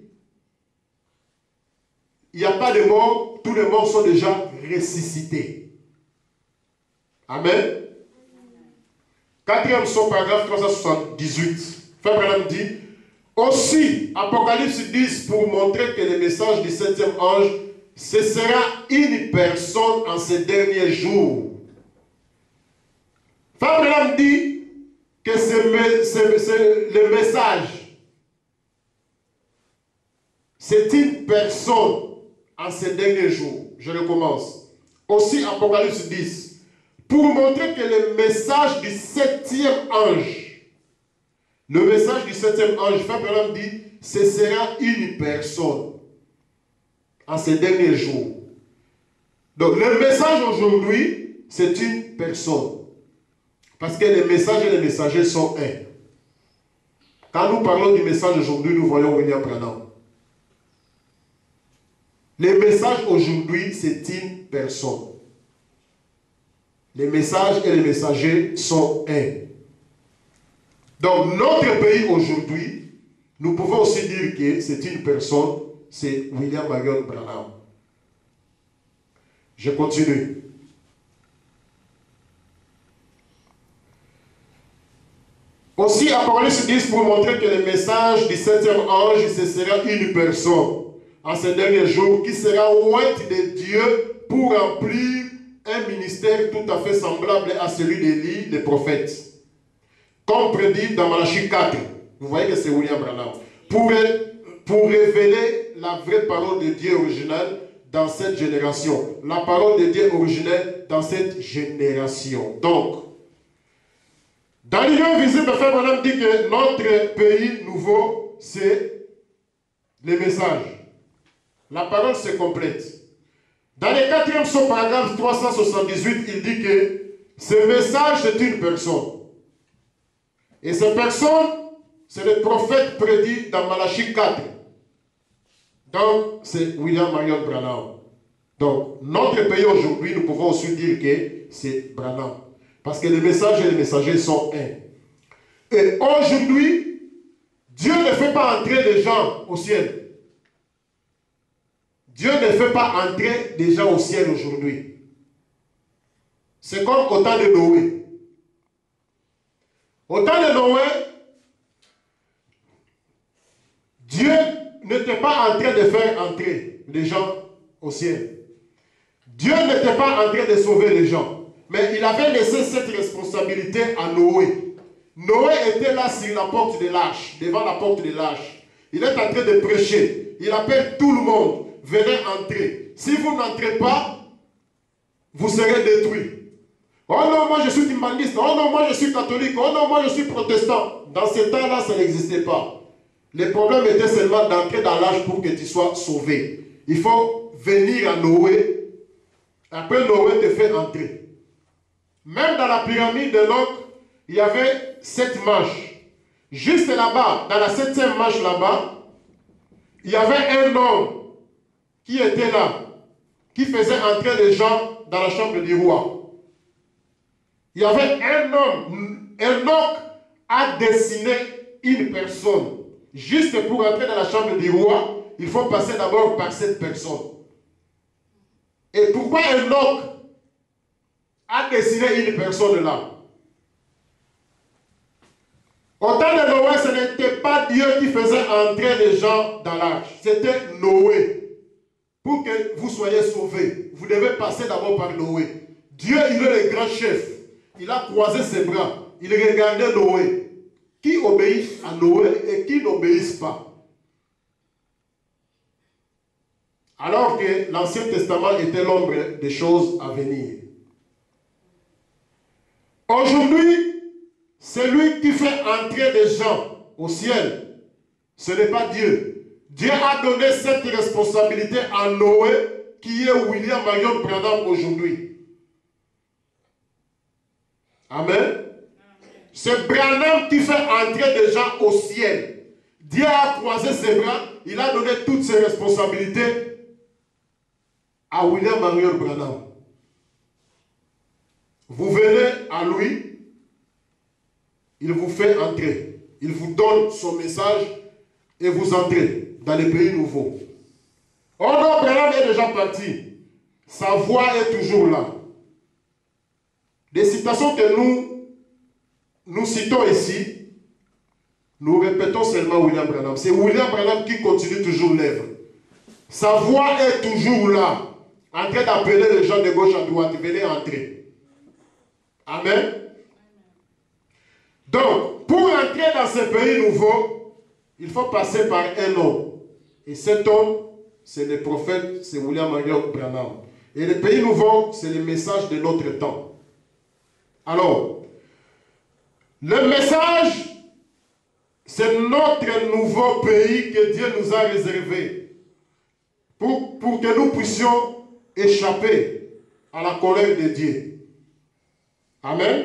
il n'y a pas de morts, tous les morts sont déjà ressuscités. Amen. 4e son paragraphe 378. Frère Branham dit, aussi, Apocalypse 10, pour montrer que le message du 7e ange, ce sera une personne en ces derniers jours. Frère Branham dit que le message, c'est une personne en ces derniers jours. Je recommence. Aussi, Apocalypse 10, pour montrer que le message du 7e ange, le message du 7e ange, Frère Branham dit, ce sera une personne en ces derniers jours. Donc le message aujourd'hui, c'est une personne. Parce que les messages et les messagers sont un. Quand nous parlons du message aujourd'hui, nous voyons William Branham. Le message aujourd'hui, c'est une personne. Les messages et les messagers sont un. Donc notre pays aujourd'hui, nous pouvons aussi dire que c'est une personne. C'est William Marion Branham. Je continue. Aussi, Apocalypse 10 pour montrer que le message du 7e ange, ce sera une personne en ces derniers jours qui sera ointe de Dieu pour remplir un ministère tout à fait semblable à celui d'Élie, le prophète. Comme prédit dans Malachie 4. Vous voyez que c'est William Branham. Pour révéler la vraie parole de Dieu originale dans cette génération. La parole de Dieu originelle dans cette génération. Donc, dans l'union visible, Frère Branham dit que notre pays nouveau, c'est le message. La parole se complète. Dans le 4e son paragraphe 378, il dit que ce message, c'est une personne. Et cette personne, c'est le prophète prédit dans Malachie 4. Donc, c'est William Marion Branham. Donc, notre pays aujourd'hui, nous pouvons aussi dire que c'est Branham. Parce que les messages et les messagers sont un. Et aujourd'hui, Dieu ne fait pas entrer des gens au ciel. Dieu ne fait pas entrer des gens au ciel aujourd'hui. C'est comme au temps de Noé. Au temps de Noé, Dieu n'était pas en train de faire entrer les gens au ciel. Dieu n'était pas en train de sauver les gens. Mais il avait laissé cette responsabilité à Noé. Noé était là sur la porte de l'arche, devant la porte de l'arche. Il est en train de prêcher. Il appelle tout le monde. Venez entrer. Si vous n'entrez pas, vous serez détruits. Oh non, moi je suis timbandiste. Oh non, moi je suis catholique. Oh non, moi je suis protestant. Dans ce temps-là, ça n'existait pas. Le problème était seulement d'entrer dans l'âge pour que tu sois sauvé. Il faut venir à Noé Après, Noé te fait entrer. Même dans la pyramide de l'Oc, il y avait 7 marches. Juste là-bas, dans la 7e marche là-bas, il y avait un homme qui était là, qui faisait entrer les gens dans la chambre du roi. Il y avait un homme, Enoch a dessiné une personne. Juste pour entrer dans la chambre du roi, il faut passer d'abord par cette personne. Et pourquoi Enoch a dessiné une personne là? Au temps de Noé, ce n'était pas Dieu qui faisait entrer les gens dans l'arche. C'était Noé. Pour que vous soyez sauvés, vous devez passer d'abord par Noé. Dieu, il est le grand chef. Il a croisé ses bras. Il regardait Noé. Qui obéit à Noé et qui n'obéissent pas. Alors que l'Ancien Testament était l'ombre des choses à venir. Aujourd'hui, celui qui fait entrer des gens au ciel, ce n'est pas Dieu. Dieu a donné cette responsabilité à Noé, qui est William Marion Branham aujourd'hui. Amen. C'est Branham qui fait entrer des gens au ciel. Dieu a croisé ses bras, il a donné toutes ses responsabilités à William Marion Branham. Vous venez à lui, il vous fait entrer. Il vous donne son message et vous entrez dans les pays nouveaux. Oh non, Branham est déjà parti. Sa voix est toujours là. Des citations que nous citons ici, nous répétons seulement William Branham. C'est William Branham qui continue toujours l'œuvre. Sa voix est toujours là, en train d'appeler les gens de gauche à droite. Venez entrer. Amen. Donc, pour entrer dans ce pays nouveau, il faut passer par un homme. Et cet homme, c'est le prophète, c'est William Marion Branham. Et le pays nouveau, c'est le message de notre temps. Alors, le message, c'est notre nouveau pays que Dieu nous a réservé pour que nous puissions échapper à la colère de Dieu. Amen.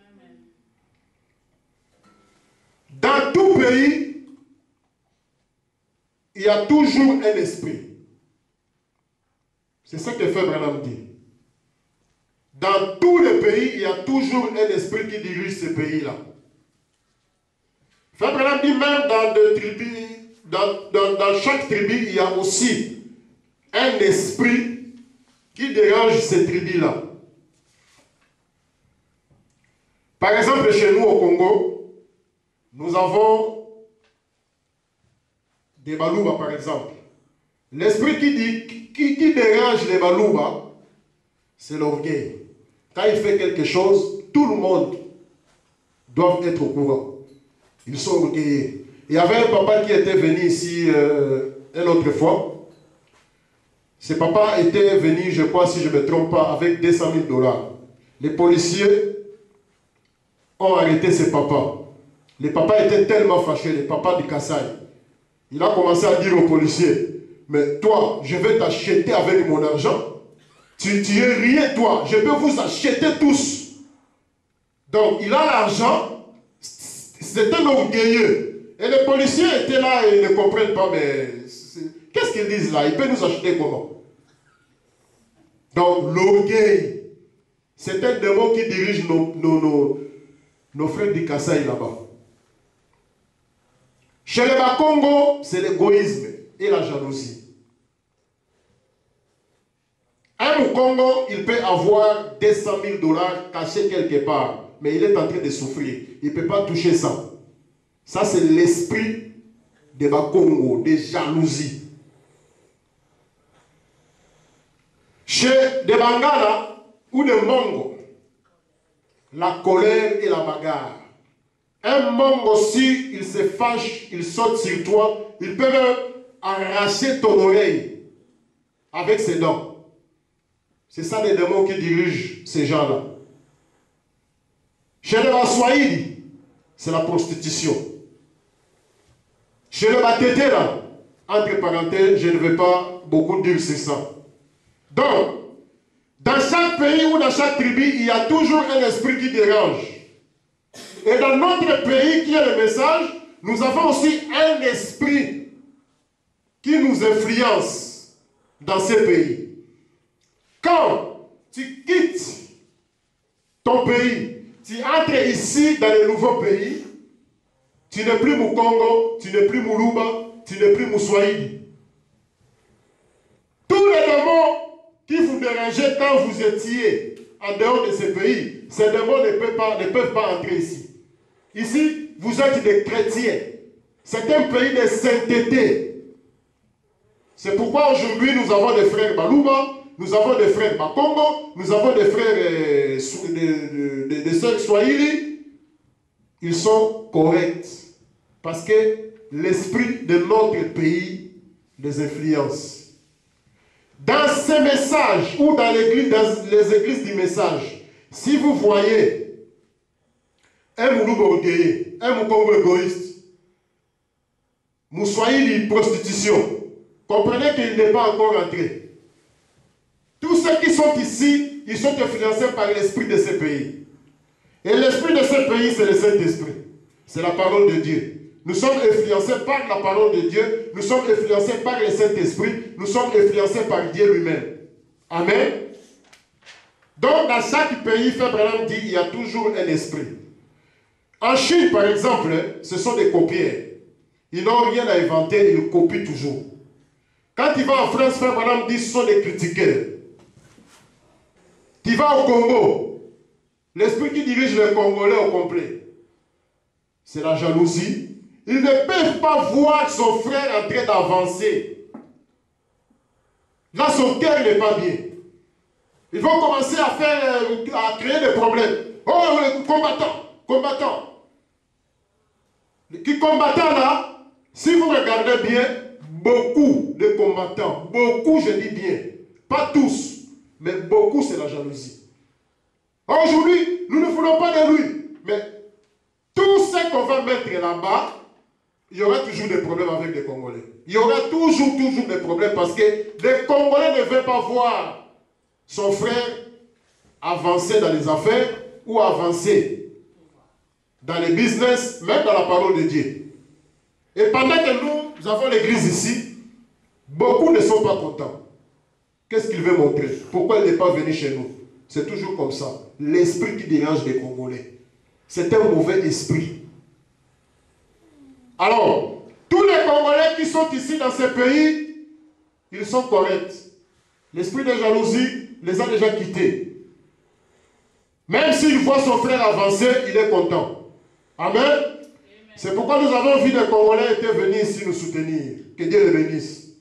Dans tout pays, il y a toujours un esprit. C'est ce que Frère Branham dit. Dans tous les pays, il y a toujours un esprit qui dirige ce pays-là. Frère Branham dit même dans des tribus, dans chaque tribu, il y a aussi un esprit qui dérange ces tribus-là. Par exemple, chez nous au Congo, nous avons des Balouba, par exemple. L'esprit qui dérange les Balouba, c'est l'orgueil. Quand il fait quelque chose, tout le monde doit être au courant. Ils sont orgueilleux. Il y avait un papa qui était venu ici une autre fois. Ce papa était venu, je crois, si je ne me trompe pas, avec 200 000 $. Les policiers ont arrêté ce papa. Le papa était tellement fâché, le papa du Kassai. Il a commencé à dire aux policiers, mais toi, je vais t'acheter avec mon argent. Tu es rien, toi. Je peux vous acheter tous. Donc, il a l'argent. C'est un orgueilleux. Et les policiers étaient là et ils ne comprennent pas, mais qu'est-ce qu'ils disent là? Il peut nous acheter comment? Donc, l'orgueil, c'est un démon qui dirige nos frères du Kassai là-bas. Chez les Bakongo, c'est l'égoïsme et la jalousie. Un Congo, il peut avoir 200 000 $ cachés quelque part, mais il est en train de souffrir. Il ne peut pas toucher ça. Ça, c'est l'esprit des Bakongo, des jalousies. Chez des Bangala ou des Mongo, la colère et la bagarre. Un Mongo, si il se fâche, il saute sur toi, il peut même arracher ton oreille avec ses dents. C'est ça les démons qui dirigent ces gens-là. Chez les Baswahili, c'est la prostitution. Chez les Batété, là, entre parenthèses, je ne vais pas beaucoup dire c'est ça. Donc, Dans chaque pays ou dans chaque tribu, il y a toujours un esprit qui dérange. Et dans notre pays qui est le message, nous avons aussi un esprit qui nous influence dans ces pays. Quand tu quittes ton pays, tu entres ici dans le nouveau pays, tu n'es plus Mukongo, tu n'es plus Muluba, tu n'es plus Mouswahili. Tous les démons qui vous dérangeaient quand vous étiez en dehors de ces pays, ces démons ne peuvent pas entrer ici. Ici, vous êtes des chrétiens. C'est un pays de sainteté. C'est pourquoi aujourd'hui nous avons des frères Balouba, nous avons des frères Bakongo, nous avons des frères des sœurs Swahili. Ils sont corrects. Parce que l'esprit de notre pays les influence. Dans ces messages, ou dans les églises du message, si vous voyez un Moulouba orgueilleux, un Moukongo égoïste, Mouswahili prostitution, comprenez qu'il n'est pas encore entré. Tous ceux qui sont ici, ils sont influencés par l'esprit de ces pays. Et l'esprit de ces pays, c'est le Saint-Esprit. C'est la parole de Dieu. Nous sommes influencés par la parole de Dieu. Nous sommes influencés par le Saint-Esprit. Nous sommes influencés par Dieu lui-même. Amen. Donc, dans chaque pays, Frère Branham dit, il y a toujours un esprit. En Chine, par exemple, ce sont des copieurs. Ils n'ont rien à inventer, ils copient toujours. Quand tu vas en France, Frère Branham dit, ce sont des critiqueurs. Tu vas au Congo, l'esprit qui dirige les Congolais au complet, c'est la jalousie. Ils ne peuvent pas voir son frère en train d'avancer. Là, son cœur n'est pas bien. Ils vont commencer à créer des problèmes. Oh, combattant. Les combattants là, si vous regardez bien, beaucoup de combattants, beaucoup je dis bien, pas tous, mais beaucoup c'est la jalousie. Aujourd'hui, nous ne voulons pas de lui, mais tout ce qu'on va mettre là-bas, il y aura toujours des problèmes avec les Congolais. Il y aura toujours des problèmes parce que les Congolais ne veulent pas voir son frère avancer dans les affaires ou avancer dans les business, même dans la parole de Dieu. Et pendant que nous avons l'église ici, beaucoup ne sont pas contents. Qu'est-ce qu'il veut montrer? Pourquoi il n'est pas venu chez nous? C'est toujours comme ça. L'esprit qui dérange les Congolais. C'est un mauvais esprit. Alors, tous les Congolais qui sont ici dans ces pays, ils sont corrects. L'esprit de jalousie les a déjà quittés. Même s'il voit son frère avancer, il est content. Amen. C'est pourquoi nous avons vu des Congolais étaient venus ici nous soutenir. Que Dieu les bénisse.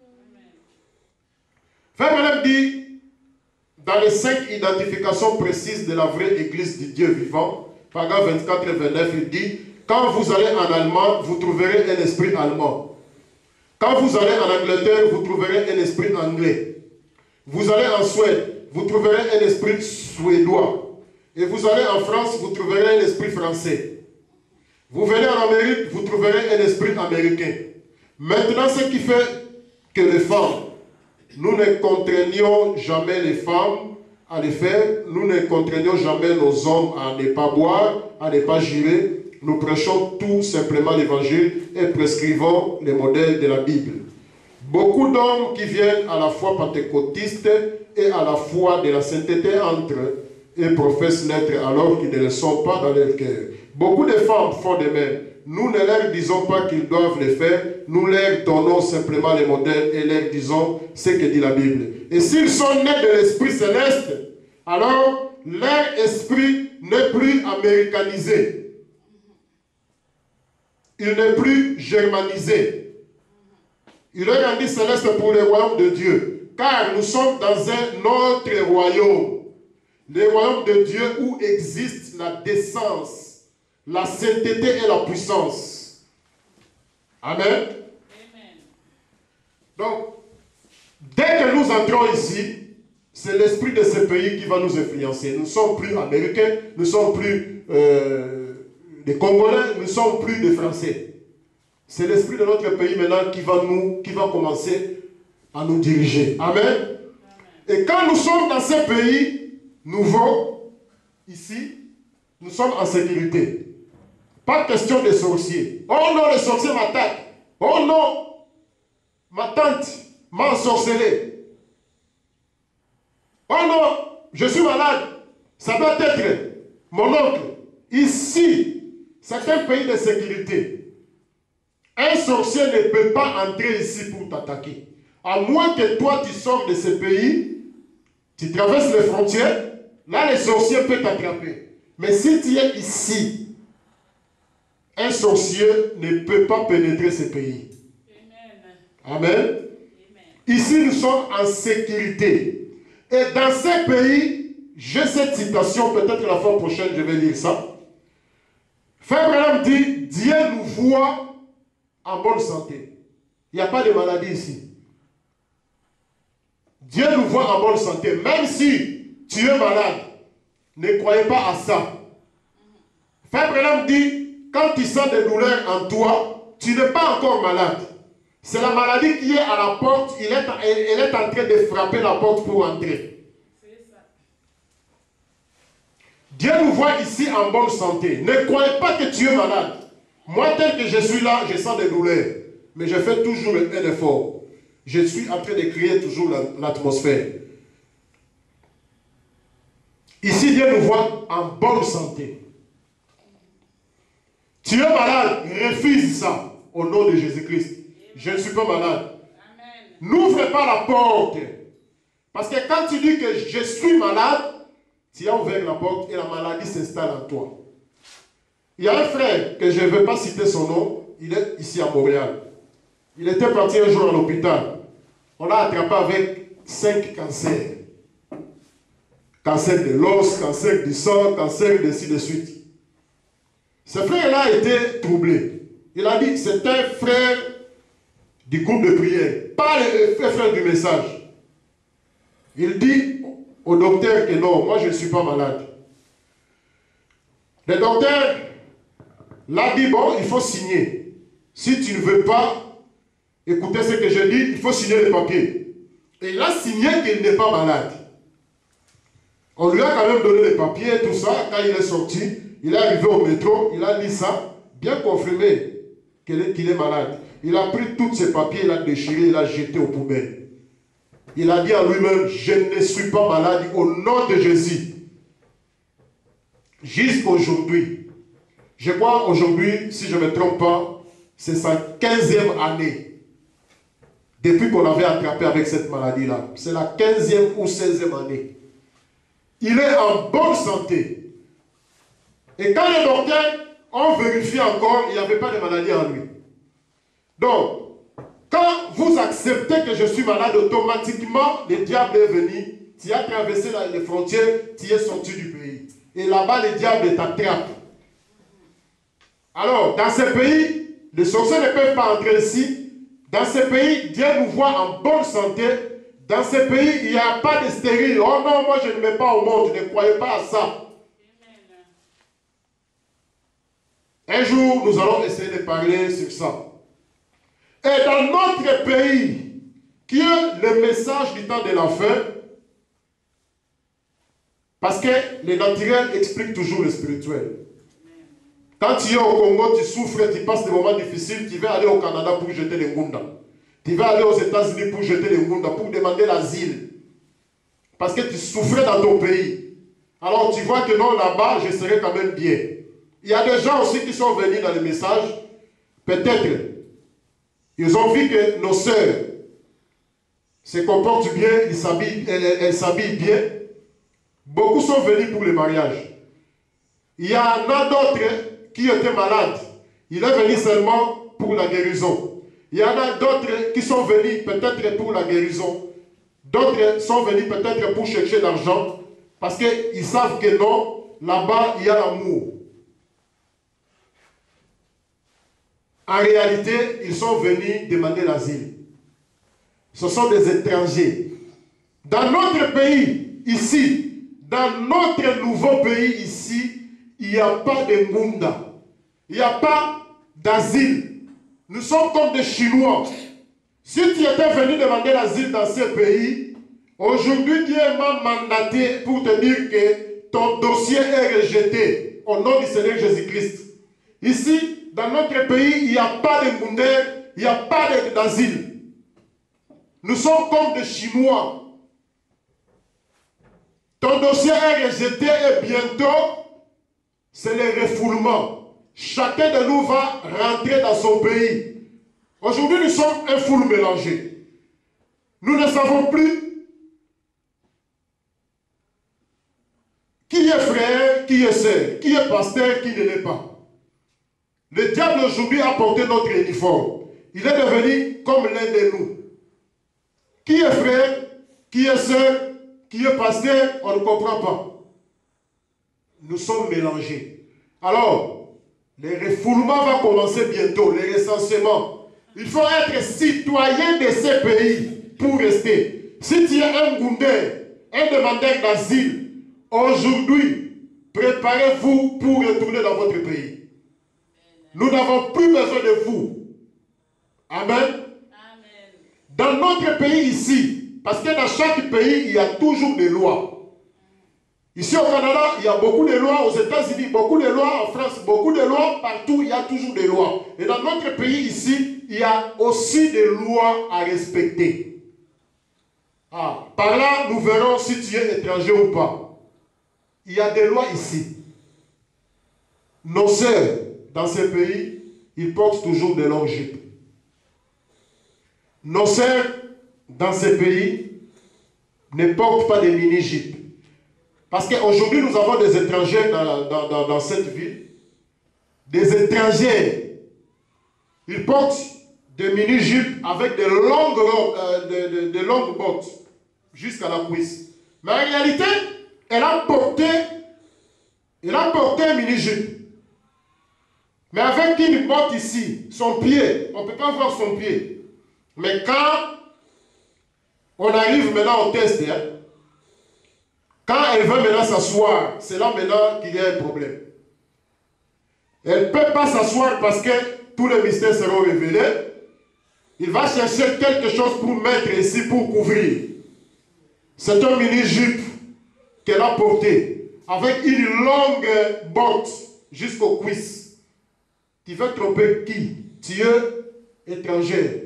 Frère Branham dit, dans les 5 identifications précises de la vraie Église du Dieu vivant, paragraphe 24 et 29, il dit, quand vous allez en Allemagne, vous trouverez un esprit allemand. Quand vous allez en Angleterre, vous trouverez un esprit anglais. Vous allez en Suède, vous trouverez un esprit suédois. Et vous allez en France, vous trouverez un esprit français. Vous venez en Amérique, vous trouverez un esprit américain. Maintenant, ce qui fait que les femmes, nous ne contraignons jamais les femmes à le faire. Nous ne contraignons jamais nos hommes à ne pas boire, à ne pas jurer. Nous prêchons tout simplement l'évangile et prescrivons les modèles de la Bible. Beaucoup d'hommes qui viennent à la foi pentecôtiste et à la foi de la sainteté entrent et professent l'être alors qu'ils ne le sont pas dans leur cœur. Beaucoup de femmes font de même. Nous ne leur disons pas qu'ils doivent le faire, nous leur donnons simplement les modèles et leur disons ce que dit la Bible. Et s'ils sont nés de l'Esprit céleste, alors leur esprit n'est plus américanisé. Il n'est plus germanisé. Il est rendu céleste pour le royaume de Dieu. Car nous sommes dans un autre royaume. Le royaume de Dieu où existe la décence, la sainteté et la puissance. Amen. Amen. Donc, dès que nous entrons ici, c'est l'esprit de ce pays qui va nous influencer. Nous ne sommes plus américains, nous ne sommes plus des Congolais, nous ne sommes plus des Français. C'est l'esprit de notre pays maintenant qui va commencer à nous diriger. Amen. Amen. Et quand nous sommes dans ces pays nouveaux, ici, nous sommes en sécurité. Pas question de sorciers. Oh non, les sorciers m'attaquent. Oh non, ma tante m'a ensorcelé. Oh non, je suis malade. Ça doit être mon oncle. Ici, c'est un pays de sécurité. Un sorcier ne peut pas entrer ici pour t'attaquer. À moins que toi, tu sors de ce pays, tu traverses les frontières, là, les sorciers peuvent t'attraper. Mais si tu es ici, un sorcier ne peut pas pénétrer ce pays. Amen. Amen. Ici, nous sommes en sécurité. Et dans ces pays, j'ai cette citation, peut-être la fois prochaine, je vais lire ça. Frère Branham dit, Dieu nous voit en bonne santé. Il n'y a pas de maladie ici. Dieu nous voit en bonne santé. Même si tu es malade, ne croyez pas à ça. Frère Branham dit, quand tu sens des douleurs en toi, tu n'es pas encore malade. C'est la maladie qui est à la porte, elle est en train de frapper la porte pour entrer. Dieu nous voit ici en bonne santé. Ne croyez pas que tu es malade. Moi, tel que je suis là, je sens des douleurs. Mais je fais toujours un effort. Je suis en train de créer toujours l'atmosphère. Ici, Dieu nous voit en bonne santé. Tu es malade, refuse ça au nom de Jésus-Christ. Je ne suis pas malade. N'ouvre pas la porte. Parce que quand tu dis que je suis malade, tu as ouvert la porte et la maladie s'installe en toi. Il y a un frère que je ne veux pas citer son nom, il est ici à Montréal. Il était parti un jour à l'hôpital. On l'a attrapé avec 5 cancers. Cancer de l'os, cancer du sang, cancer de ci de suite. Ce frère-là a été troublé. Il a dit, c'est un frère du groupe de prière, pas le frère du message. Il dit au docteur que non, moi je ne suis pas malade. Le docteur l'a dit, bon, il faut signer. Si tu ne veux pas écouter ce que je dis, il faut signer le papier. Et il a signé qu'il n'est pas malade. On lui a quand même donné les papiers, tout ça. Quand il est sorti, il est arrivé au métro, il a dit ça, bien confirmé qu'il est malade. Il a pris tous ses papiers, il a déchiré, il a jeté aux poubelles. Il a dit à lui-même, je ne suis pas malade au nom de Jésus. Jusqu'aujourd'hui, je crois aujourd'hui, si je ne me trompe pas, c'est sa 15e année. Depuis qu'on l'avait attrapé avec cette maladie-là. C'est la 15e ou 16e année. Il est en bonne santé. Et quand les docteurs ont vérifié encore, il n'y avait pas de maladie en lui. Donc, quand vous acceptez que je suis malade, automatiquement, le diable est venu, tu as traversé les frontières, tu es sorti du pays. Et là-bas, le diable t'attrape. Alors, dans ce pays, les sorciers ne peuvent pas entrer ici. Dans ce pays, Dieu nous voit en bonne santé. Dans ce pays, il n'y a pas de stérile. Oh non, moi je ne mets pas au monde, ne croyez pas à ça. Un jour, nous allons essayer de parler sur ça. Et dans notre pays, qui est le message du temps de la fin, parce que le naturel explique toujours le spirituel. Quand tu es au Congo, tu souffres, tu passes des moments difficiles, tu vas aller au Canada pour jeter les Ngunda. Tu vas aller aux États-Unis pour jeter les Ngunda, pour demander l'asile. Parce que tu souffrais dans ton pays. Alors tu vois que non, là-bas, je serai quand même bien. Il y a des gens aussi qui sont venus dans le message. Peut-être, ils ont vu que nos sœurs se comportent bien, elles s'habillent bien. Beaucoup sont venus pour le mariage. Il y en a d'autres qui étaient malades. Il est venu seulement pour la guérison. Il y en a d'autres qui sont venus peut-être pour la guérison. D'autres sont venus peut-être pour chercher l'argent. Parce qu'ils savent que non, là-bas, il y a l'amour. En réalité, ils sont venus demander l'asile. Ce sont des étrangers. Dans notre pays, ici, dans notre nouveau pays ici, il n'y a pas de Ngunda. Il n'y a pas d'asile. Nous sommes comme des Chinois. Si tu étais venu demander l'asile dans ce pays, Aujourd'hui, Dieu m'a mandaté pour te dire que ton dossier est rejeté au nom du Seigneur Jésus-Christ. Ici, dans notre pays, il n'y a pas de Mounder, il n'y a pas d'asile. Nous sommes comme des Chinois. Ton dossier est rejeté et bientôt, c'est le refoulement. Chacun de nous va rentrer dans son pays. Aujourd'hui, nous sommes un foule mélangé. Nous ne savons plus qui est frère, qui est sœur, qui est pasteur, qui ne l'est pas. Le diable aujourd'hui a porté notre uniforme. Il est devenu comme l'un de nous. Qui est frère, qui est sœur, qui est pasteur, on ne comprend pas. Nous sommes mélangés. Alors, le refoulement va commencer bientôt, le recensement. Il faut être citoyen de ces pays pour rester. Si tu es un Goundé, un demandeur d'asile, aujourd'hui, préparez-vous pour retourner dans votre pays. Nous n'avons plus besoin de vous. Amen. Amen. Dans notre pays ici, parce que dans chaque pays, il y a toujours des lois. Ici au Canada, il y a beaucoup de lois. Aux États-Unis, beaucoup de lois. En France, beaucoup de lois. Partout, il y a toujours des lois. Et dans notre pays ici, il y a aussi des lois à respecter. Ah, par là, nous verrons si tu es étranger ou pas. Il y a des lois ici. Nos sœurs, dans ces pays, ils portent toujours des longues jupes. Nos sœurs, dans ces pays, ne portent pas des mini-jupes. Parce qu'aujourd'hui, nous avons des étrangers dans cette ville. Des étrangers. Ils portent des mini-jupes avec de longues bottes jusqu'à la cuisse. Mais en réalité, elle a porté un mini-jupe. Mais avec une botte ici, son pied, on ne peut pas voir son pied. Mais quand on arrive maintenant au test, hein, quand elle veut maintenant s'asseoir, c'est là maintenant qu'il y a un problème. Elle ne peut pas s'asseoir parce que tous les mystères seront révélés. Il va chercher quelque chose pour mettre ici, pour couvrir. C'est un mini-jupe qu'elle a porté, avec une longue botte jusqu'aux cuisses. Tu veux tromper qui? Tu es étranger.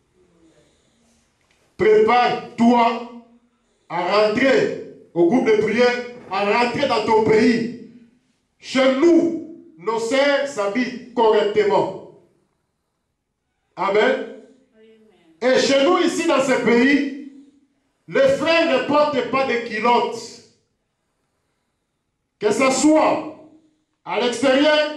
Prépare-toi à rentrer au groupe de prière, à rentrer dans ton pays. Chez nous, nos sœurs s'habillent correctement. Amen. Et chez nous, ici, dans ce pays, les frères ne portent pas de culottes. Que ce soit à l'extérieur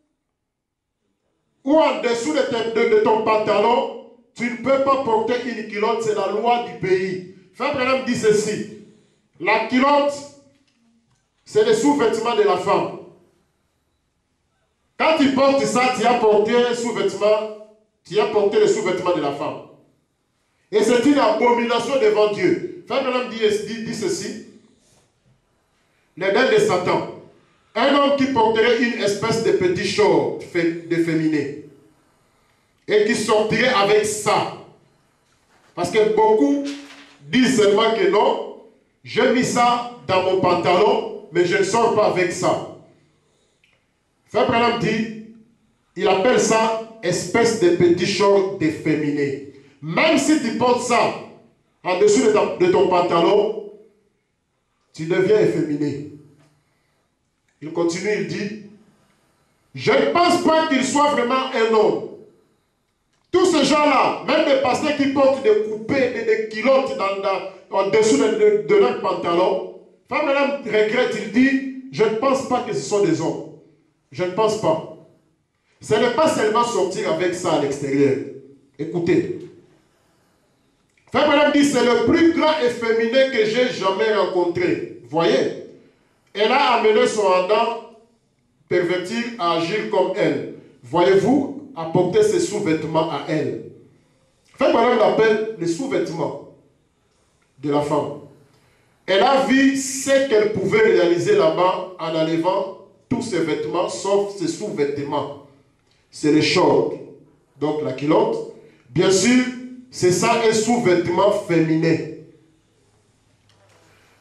ou en dessous de ton pantalon, tu ne peux pas porter une culotte, c'est la loi du pays. Frère Branham dit ceci. La culotte, c'est le sous-vêtement de la femme. Quand tu portes ça, tu as porté un sous-vêtement, tu as porté le sous-vêtement de la femme. Et c'est une abomination devant Dieu. Frère Branham dit ceci. Les dents de Satan. Un homme qui porterait une espèce de petit short d'efféminé. Et qui sortirait avec ça. Parce que beaucoup disent seulement que non. J'ai mis ça dans mon pantalon, mais je ne sors pas avec ça. Frère Branham dit, il appelle ça espèce de petit short d'efféminé. Même si tu portes ça en dessous de ton pantalon, tu deviens efféminé. Il continue, il dit, je ne pense pas qu'il soit vraiment un homme. Tous ces gens-là, même des pasteurs qui portent des coupés, des culottes en dessous de leur pantalon, Frère Branham regrette, il dit, je ne pense pas que ce sont des hommes. Je ne pense pas. Ce n'est pas seulement sortir avec ça à l'extérieur. Écoutez. Frère Branham dit, c'est le plus grand efféminé que j'ai jamais rencontré. Voyez, elle a amené son Adam pervertir à agir comme elle. Voyez-vous, à porter ses sous-vêtements à elle. Frère Branham l'appelle les sous-vêtements de la femme. Elle a vu ce qu'elle pouvait réaliser là-bas en enlevant tous ses vêtements, sauf ses sous-vêtements. C'est les shorts, donc la culotte. Bien sûr, c'est ça un sous-vêtement féminin.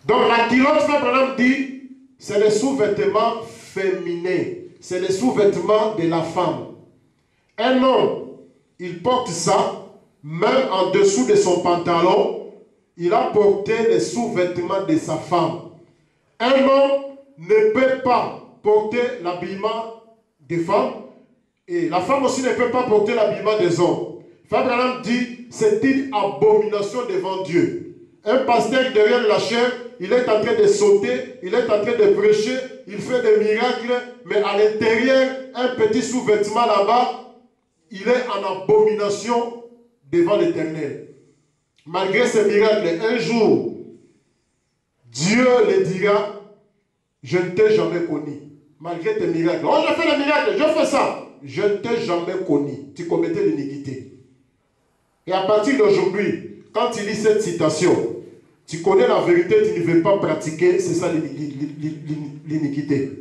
Donc la culotte, Frère Branham dit, c'est le sous-vêtement féminin. C'est le sous-vêtement de la femme. Un homme, il porte ça, même en dessous de son pantalon, il a porté les sous-vêtements de sa femme. Un homme ne peut pas porter l'habillement des femmes, et la femme aussi ne peut pas porter l'habillement des hommes. Frère Branham dit, c'est une abomination devant Dieu. Un pasteur derrière la chair, il est en train de sauter, il est en train de prêcher, il fait des miracles, mais à l'intérieur, un petit sous-vêtement là-bas, il est en abomination devant l'Éternel. Malgré ces miracles, un jour, Dieu le dira, je ne t'ai jamais connu. Malgré tes miracles. Oh, je fais des miracles, je fais ça. Je ne t'ai jamais connu. Tu commettais l'iniquité. Et à partir d'aujourd'hui, quand tu lis cette citation, tu connais la vérité, tu ne veux pas pratiquer, c'est ça l'iniquité.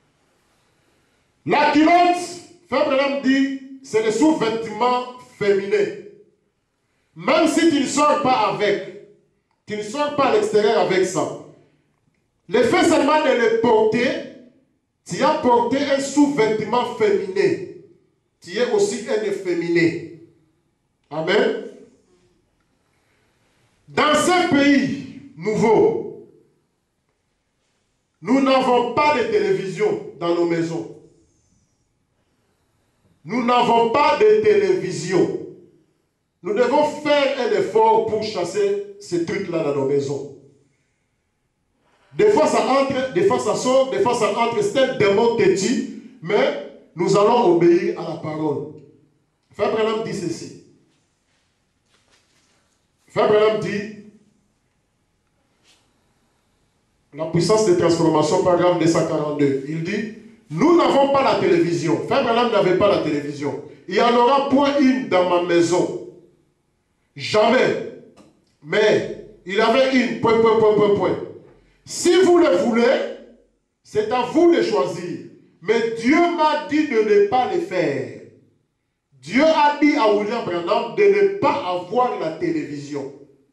La culotte, Frère Branham dit, c'est le sous-vêtement féminin. Même si tu ne sors pas avec, tu ne sors pas à l'extérieur avec ça. Le fait seulement de le porter, tu as porté un sous-vêtement féminin. Tu es aussi un efféminé. Amen. Dans ce pays nouveau, nous n'avons pas de télévision dans nos maisons. Nous n'avons pas de télévision. Nous devons faire un effort pour chasser ces trucs-là dans nos maisons. Des fois ça entre, des fois ça sort, des fois ça entre, c'est un démon têtu, mais nous allons obéir à la parole. Frère Branham dit ceci. Frère Branham dit, la puissance de transformation, paragraphe 242, il dit, nous n'avons pas la télévision. Frère Branham n'avait pas la télévision. Il n'y en aura point une dans ma maison. Jamais. Mais il avait une, point. Si vous le voulez, c'est à vous de choisir. Mais Dieu m'a dit de ne pas le faire. Dieu a dit à William Branham de ne pas avoir la télévision.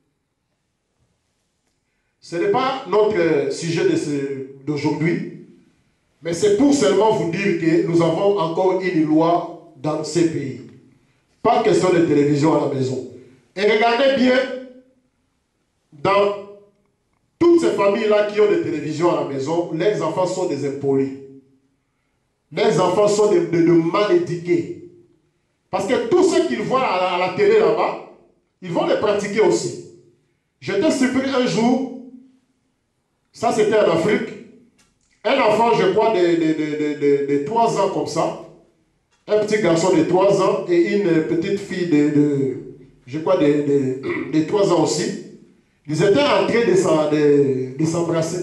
Ce n'est pas notre sujet d'aujourd'hui, mais c'est pour seulement vous dire que nous avons encore une loi dans ces pays. Pas question de télévision à la maison. Et regardez bien, dans toutes ces familles-là qui ont des télévisions à la maison, les enfants sont des impolis. Les enfants sont de mal éduqués. Parce que tout ce qu'ils voient à la télé là-bas, ils vont les pratiquer aussi. J'étais surpris un jour, ça c'était en Afrique, un enfant, je crois, de 3 ans comme ça, un petit garçon de 3 ans et une petite fille je crois, de 3 ans aussi. Ils étaient en train de s'embrasser,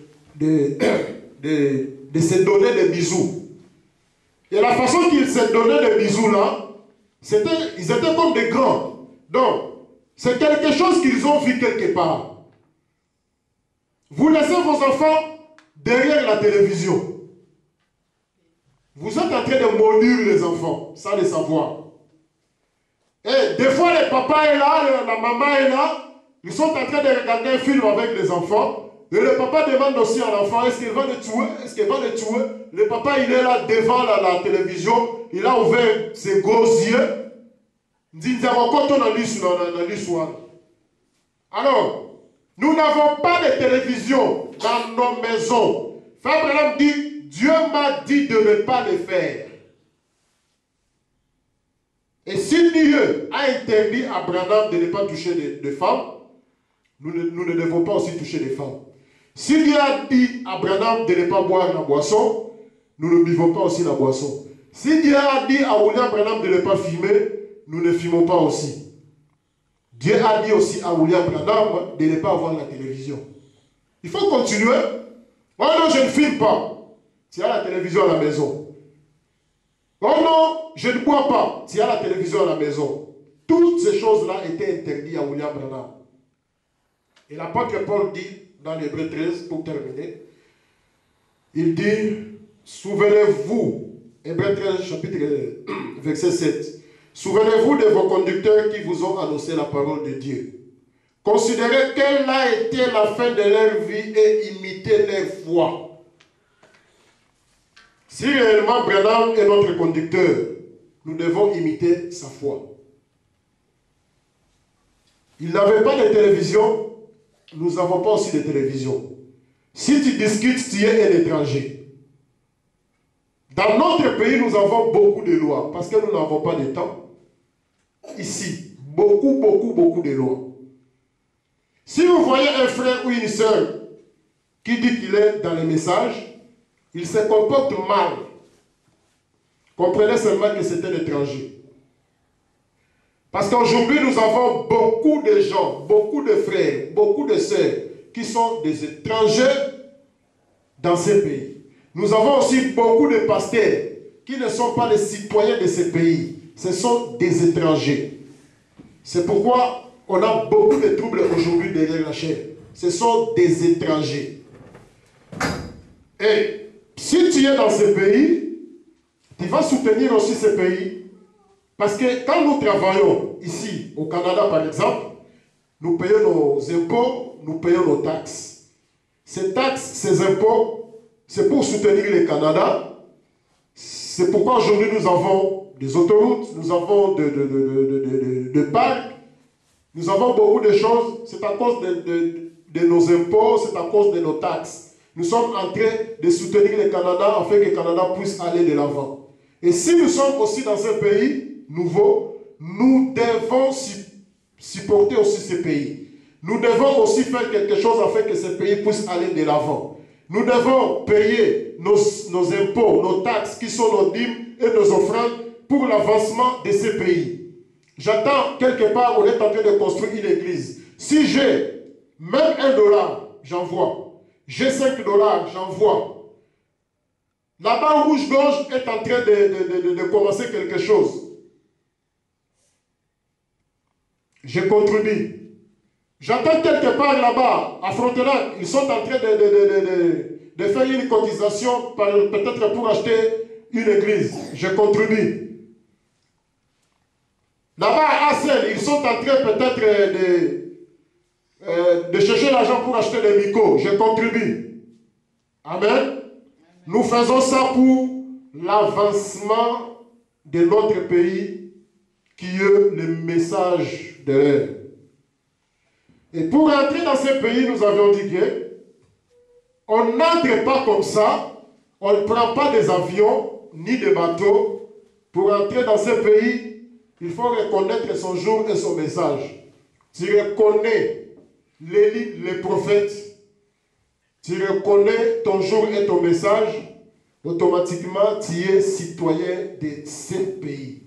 de se donner des bisous. Et la façon qu'ils se donnaient des bisous là, ils étaient comme des grands. Donc, c'est quelque chose qu'ils ont vu quelque part. Vous laissez vos enfants derrière la télévision. Vous êtes en train de maudire les enfants, sans le savoir. Et des fois, le papa est là, la maman est là. Ils sont en train de regarder un film avec les enfants. Et le papa demande aussi à l'enfant, est-ce qu'il va le tuer? Est-ce qu'il va le tuer? Le papa, il est là devant la télévision. Il a ouvert ses gros yeux. Il dit, alors, nous n'avons pas de télévision dans nos maisons. Frère Branham dit, Dieu m'a dit de ne pas le faire. Et si Dieu a interdit à Branham de ne pas toucher des femmes, nous ne devons pas aussi toucher les femmes. Si Dieu a dit à Branham de ne pas boire la boisson, nous ne buvons pas aussi la boisson. Si Dieu a dit à William Branham de ne pas fumer, nous ne fumons pas aussi. Dieu a dit aussi à William Branham de ne pas avoir la télévision. Il faut continuer. Oh non, je ne filme pas. Tu as la télévision à la maison. Oh non, je ne bois pas. Tu as la télévision à la maison. Toutes ces choses-là étaient interdites à William Branham. Et l'apôtre Paul dit, dans l'Hébreu 13, pour terminer, il dit, souvenez-vous, Hébreu 13, chapitre verset 7, souvenez-vous de vos conducteurs qui vous ont annoncé la parole de Dieu. considérer quelle a été la fin de leur vie et imiter leur foi. Si réellement Branham est notre conducteur, nous devons imiter sa foi. Il n'avait pas de télévision, nous n'avons pas aussi de télévision. Si tu discutes, tu es un étranger. Dans notre pays, nous avons beaucoup de lois, parce que nous n'avons pas de temps. Ici, beaucoup de lois. Si vous voyez un frère ou une sœur qui dit qu'il est dans les messages, il se comporte mal. Comprenez seulement que c'est un étranger. Parce qu'aujourd'hui, nous avons beaucoup de gens, beaucoup de frères, beaucoup de sœurs qui sont des étrangers dans ces pays. Nous avons aussi beaucoup de pasteurs qui ne sont pas les citoyens de ces pays. Ce sont des étrangers. C'est pourquoi on a beaucoup de troubles aujourd'hui derrière la chaîne. Ce sont des étrangers. Et si tu es dans ces pays, tu vas soutenir aussi ces pays. Parce que quand nous travaillons ici, au Canada par exemple, nous payons nos impôts, nous payons nos taxes. Ces taxes, ces impôts, c'est pour soutenir le Canada. C'est pourquoi aujourd'hui nous avons des autoroutes, nous avons de parcs, nous avons beaucoup de choses. C'est à cause de nos impôts, c'est à cause de nos taxes. Nous sommes en train de soutenir le Canada afin que le Canada puisse aller de l'avant. Et si nous sommes aussi dans un pays nouveau, nous devons supporter aussi ce pays. Nous devons aussi faire quelque chose afin que ce pays puisse aller de l'avant. Nous devons payer nos impôts, nos taxes qui sont nos dîmes et nos offrandes pour l'avancement de ces pays. J'attends quelque part, on est en train de construire une église. Si j'ai même $1, j'envoie. J'ai $5, j'envoie. La Banque Rouge-Gorge est en train de commencer quelque chose. Je contribue. J'entends quelque part là-bas, à Frontenac, ils sont en train de faire une cotisation, peut-être pour acheter une église. Je contribue. Là-bas, à Assel, ils sont en train peut-être de chercher l'argent pour acheter des micros. Je contribue. Amen. Nous faisons ça pour l'avancement de notre pays, qui est le message de l'air. Et pour entrer dans ce pays, nous avions dit que on n'entre pas comme ça, on ne prend pas des avions ni des bateaux. Pour entrer dans ce pays, il faut reconnaître son jour et son message. Tu reconnais l'élite, les prophètes, tu reconnais ton jour et ton message, automatiquement tu es citoyen de ce pays.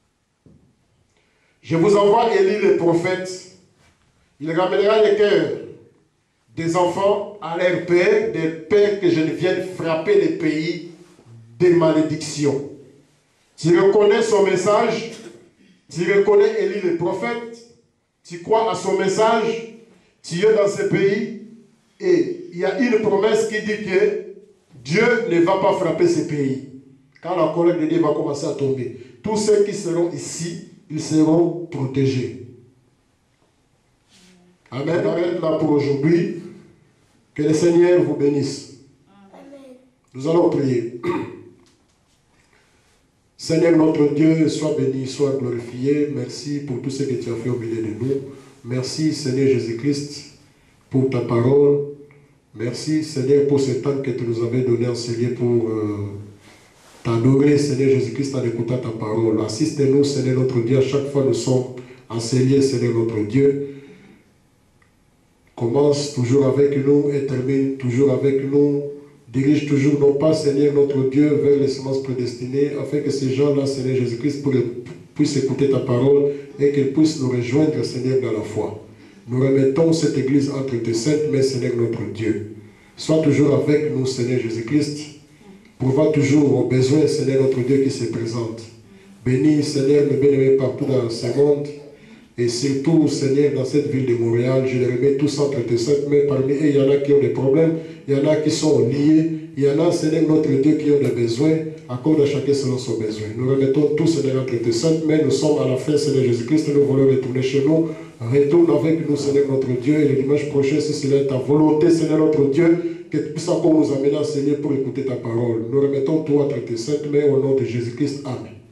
Je vous envoie Élie le prophète. Il ramènera les cœurs des enfants à leur père, des pères que je ne vienne frapper les pays des malédictions. Tu reconnais son message, tu reconnais Élie le prophète, tu crois à son message, tu es dans ce pays et il y a une promesse qui dit que Dieu ne va pas frapper ce pays. Quand la colère de Dieu va commencer à tomber, tous ceux qui seront ici, ils seront protégés. Amen. On arrête là pour aujourd'hui. Que le Seigneur vous bénisse. Amen. Nous allons prier. Seigneur notre Dieu, sois béni, sois glorifié. Merci pour tout ce que tu as fait au milieu de nous. Merci Seigneur Jésus-Christ pour ta parole. Merci Seigneur pour ce temps que tu nous avais donné enseigné pour t'adorer Seigneur Jésus-Christ en écoutant ta parole. Assiste-nous Seigneur notre Dieu. À chaque fois nous sommes enseignés Seigneur notre Dieu. Commence toujours avec nous et termine toujours avec nous. Dirige toujours nos pas, Seigneur notre Dieu, vers les semences prédestinées, afin que ces gens-là, Seigneur Jésus-Christ, puissent écouter ta parole et qu'ils puissent nous rejoindre, Seigneur, dans la foi. Nous remettons cette église entre tes saintes mains, Seigneur notre Dieu. Sois toujours avec nous, Seigneur Jésus-Christ. Pourvois toujours aux besoins, Seigneur notre Dieu, qui se présentent. Bénis, Seigneur, mes bien-aimés partout dans ce monde. Et surtout, Seigneur, dans cette ville de Montréal, je les remets tous entre tes saintes mains. Parmi eux, il y en a qui ont des problèmes, il y en a qui sont liés, Il y en a, Seigneur, notre Dieu, qui ont des besoins. Accorde à chacun selon son besoin. Nous remettons tous, Seigneur, entre tes saintes mains. Nous sommes à la fin, Seigneur Jésus-Christ. Nous voulons retourner chez nous. Retourne avec nous, Seigneur, notre Dieu. Et le dimanche prochain, si c'est ta volonté, Seigneur, notre Dieu, que tu puisses encore nous amener, Seigneur, pour écouter ta parole. Nous remettons tout entre tes saintes mains au nom de Jésus-Christ. Amen.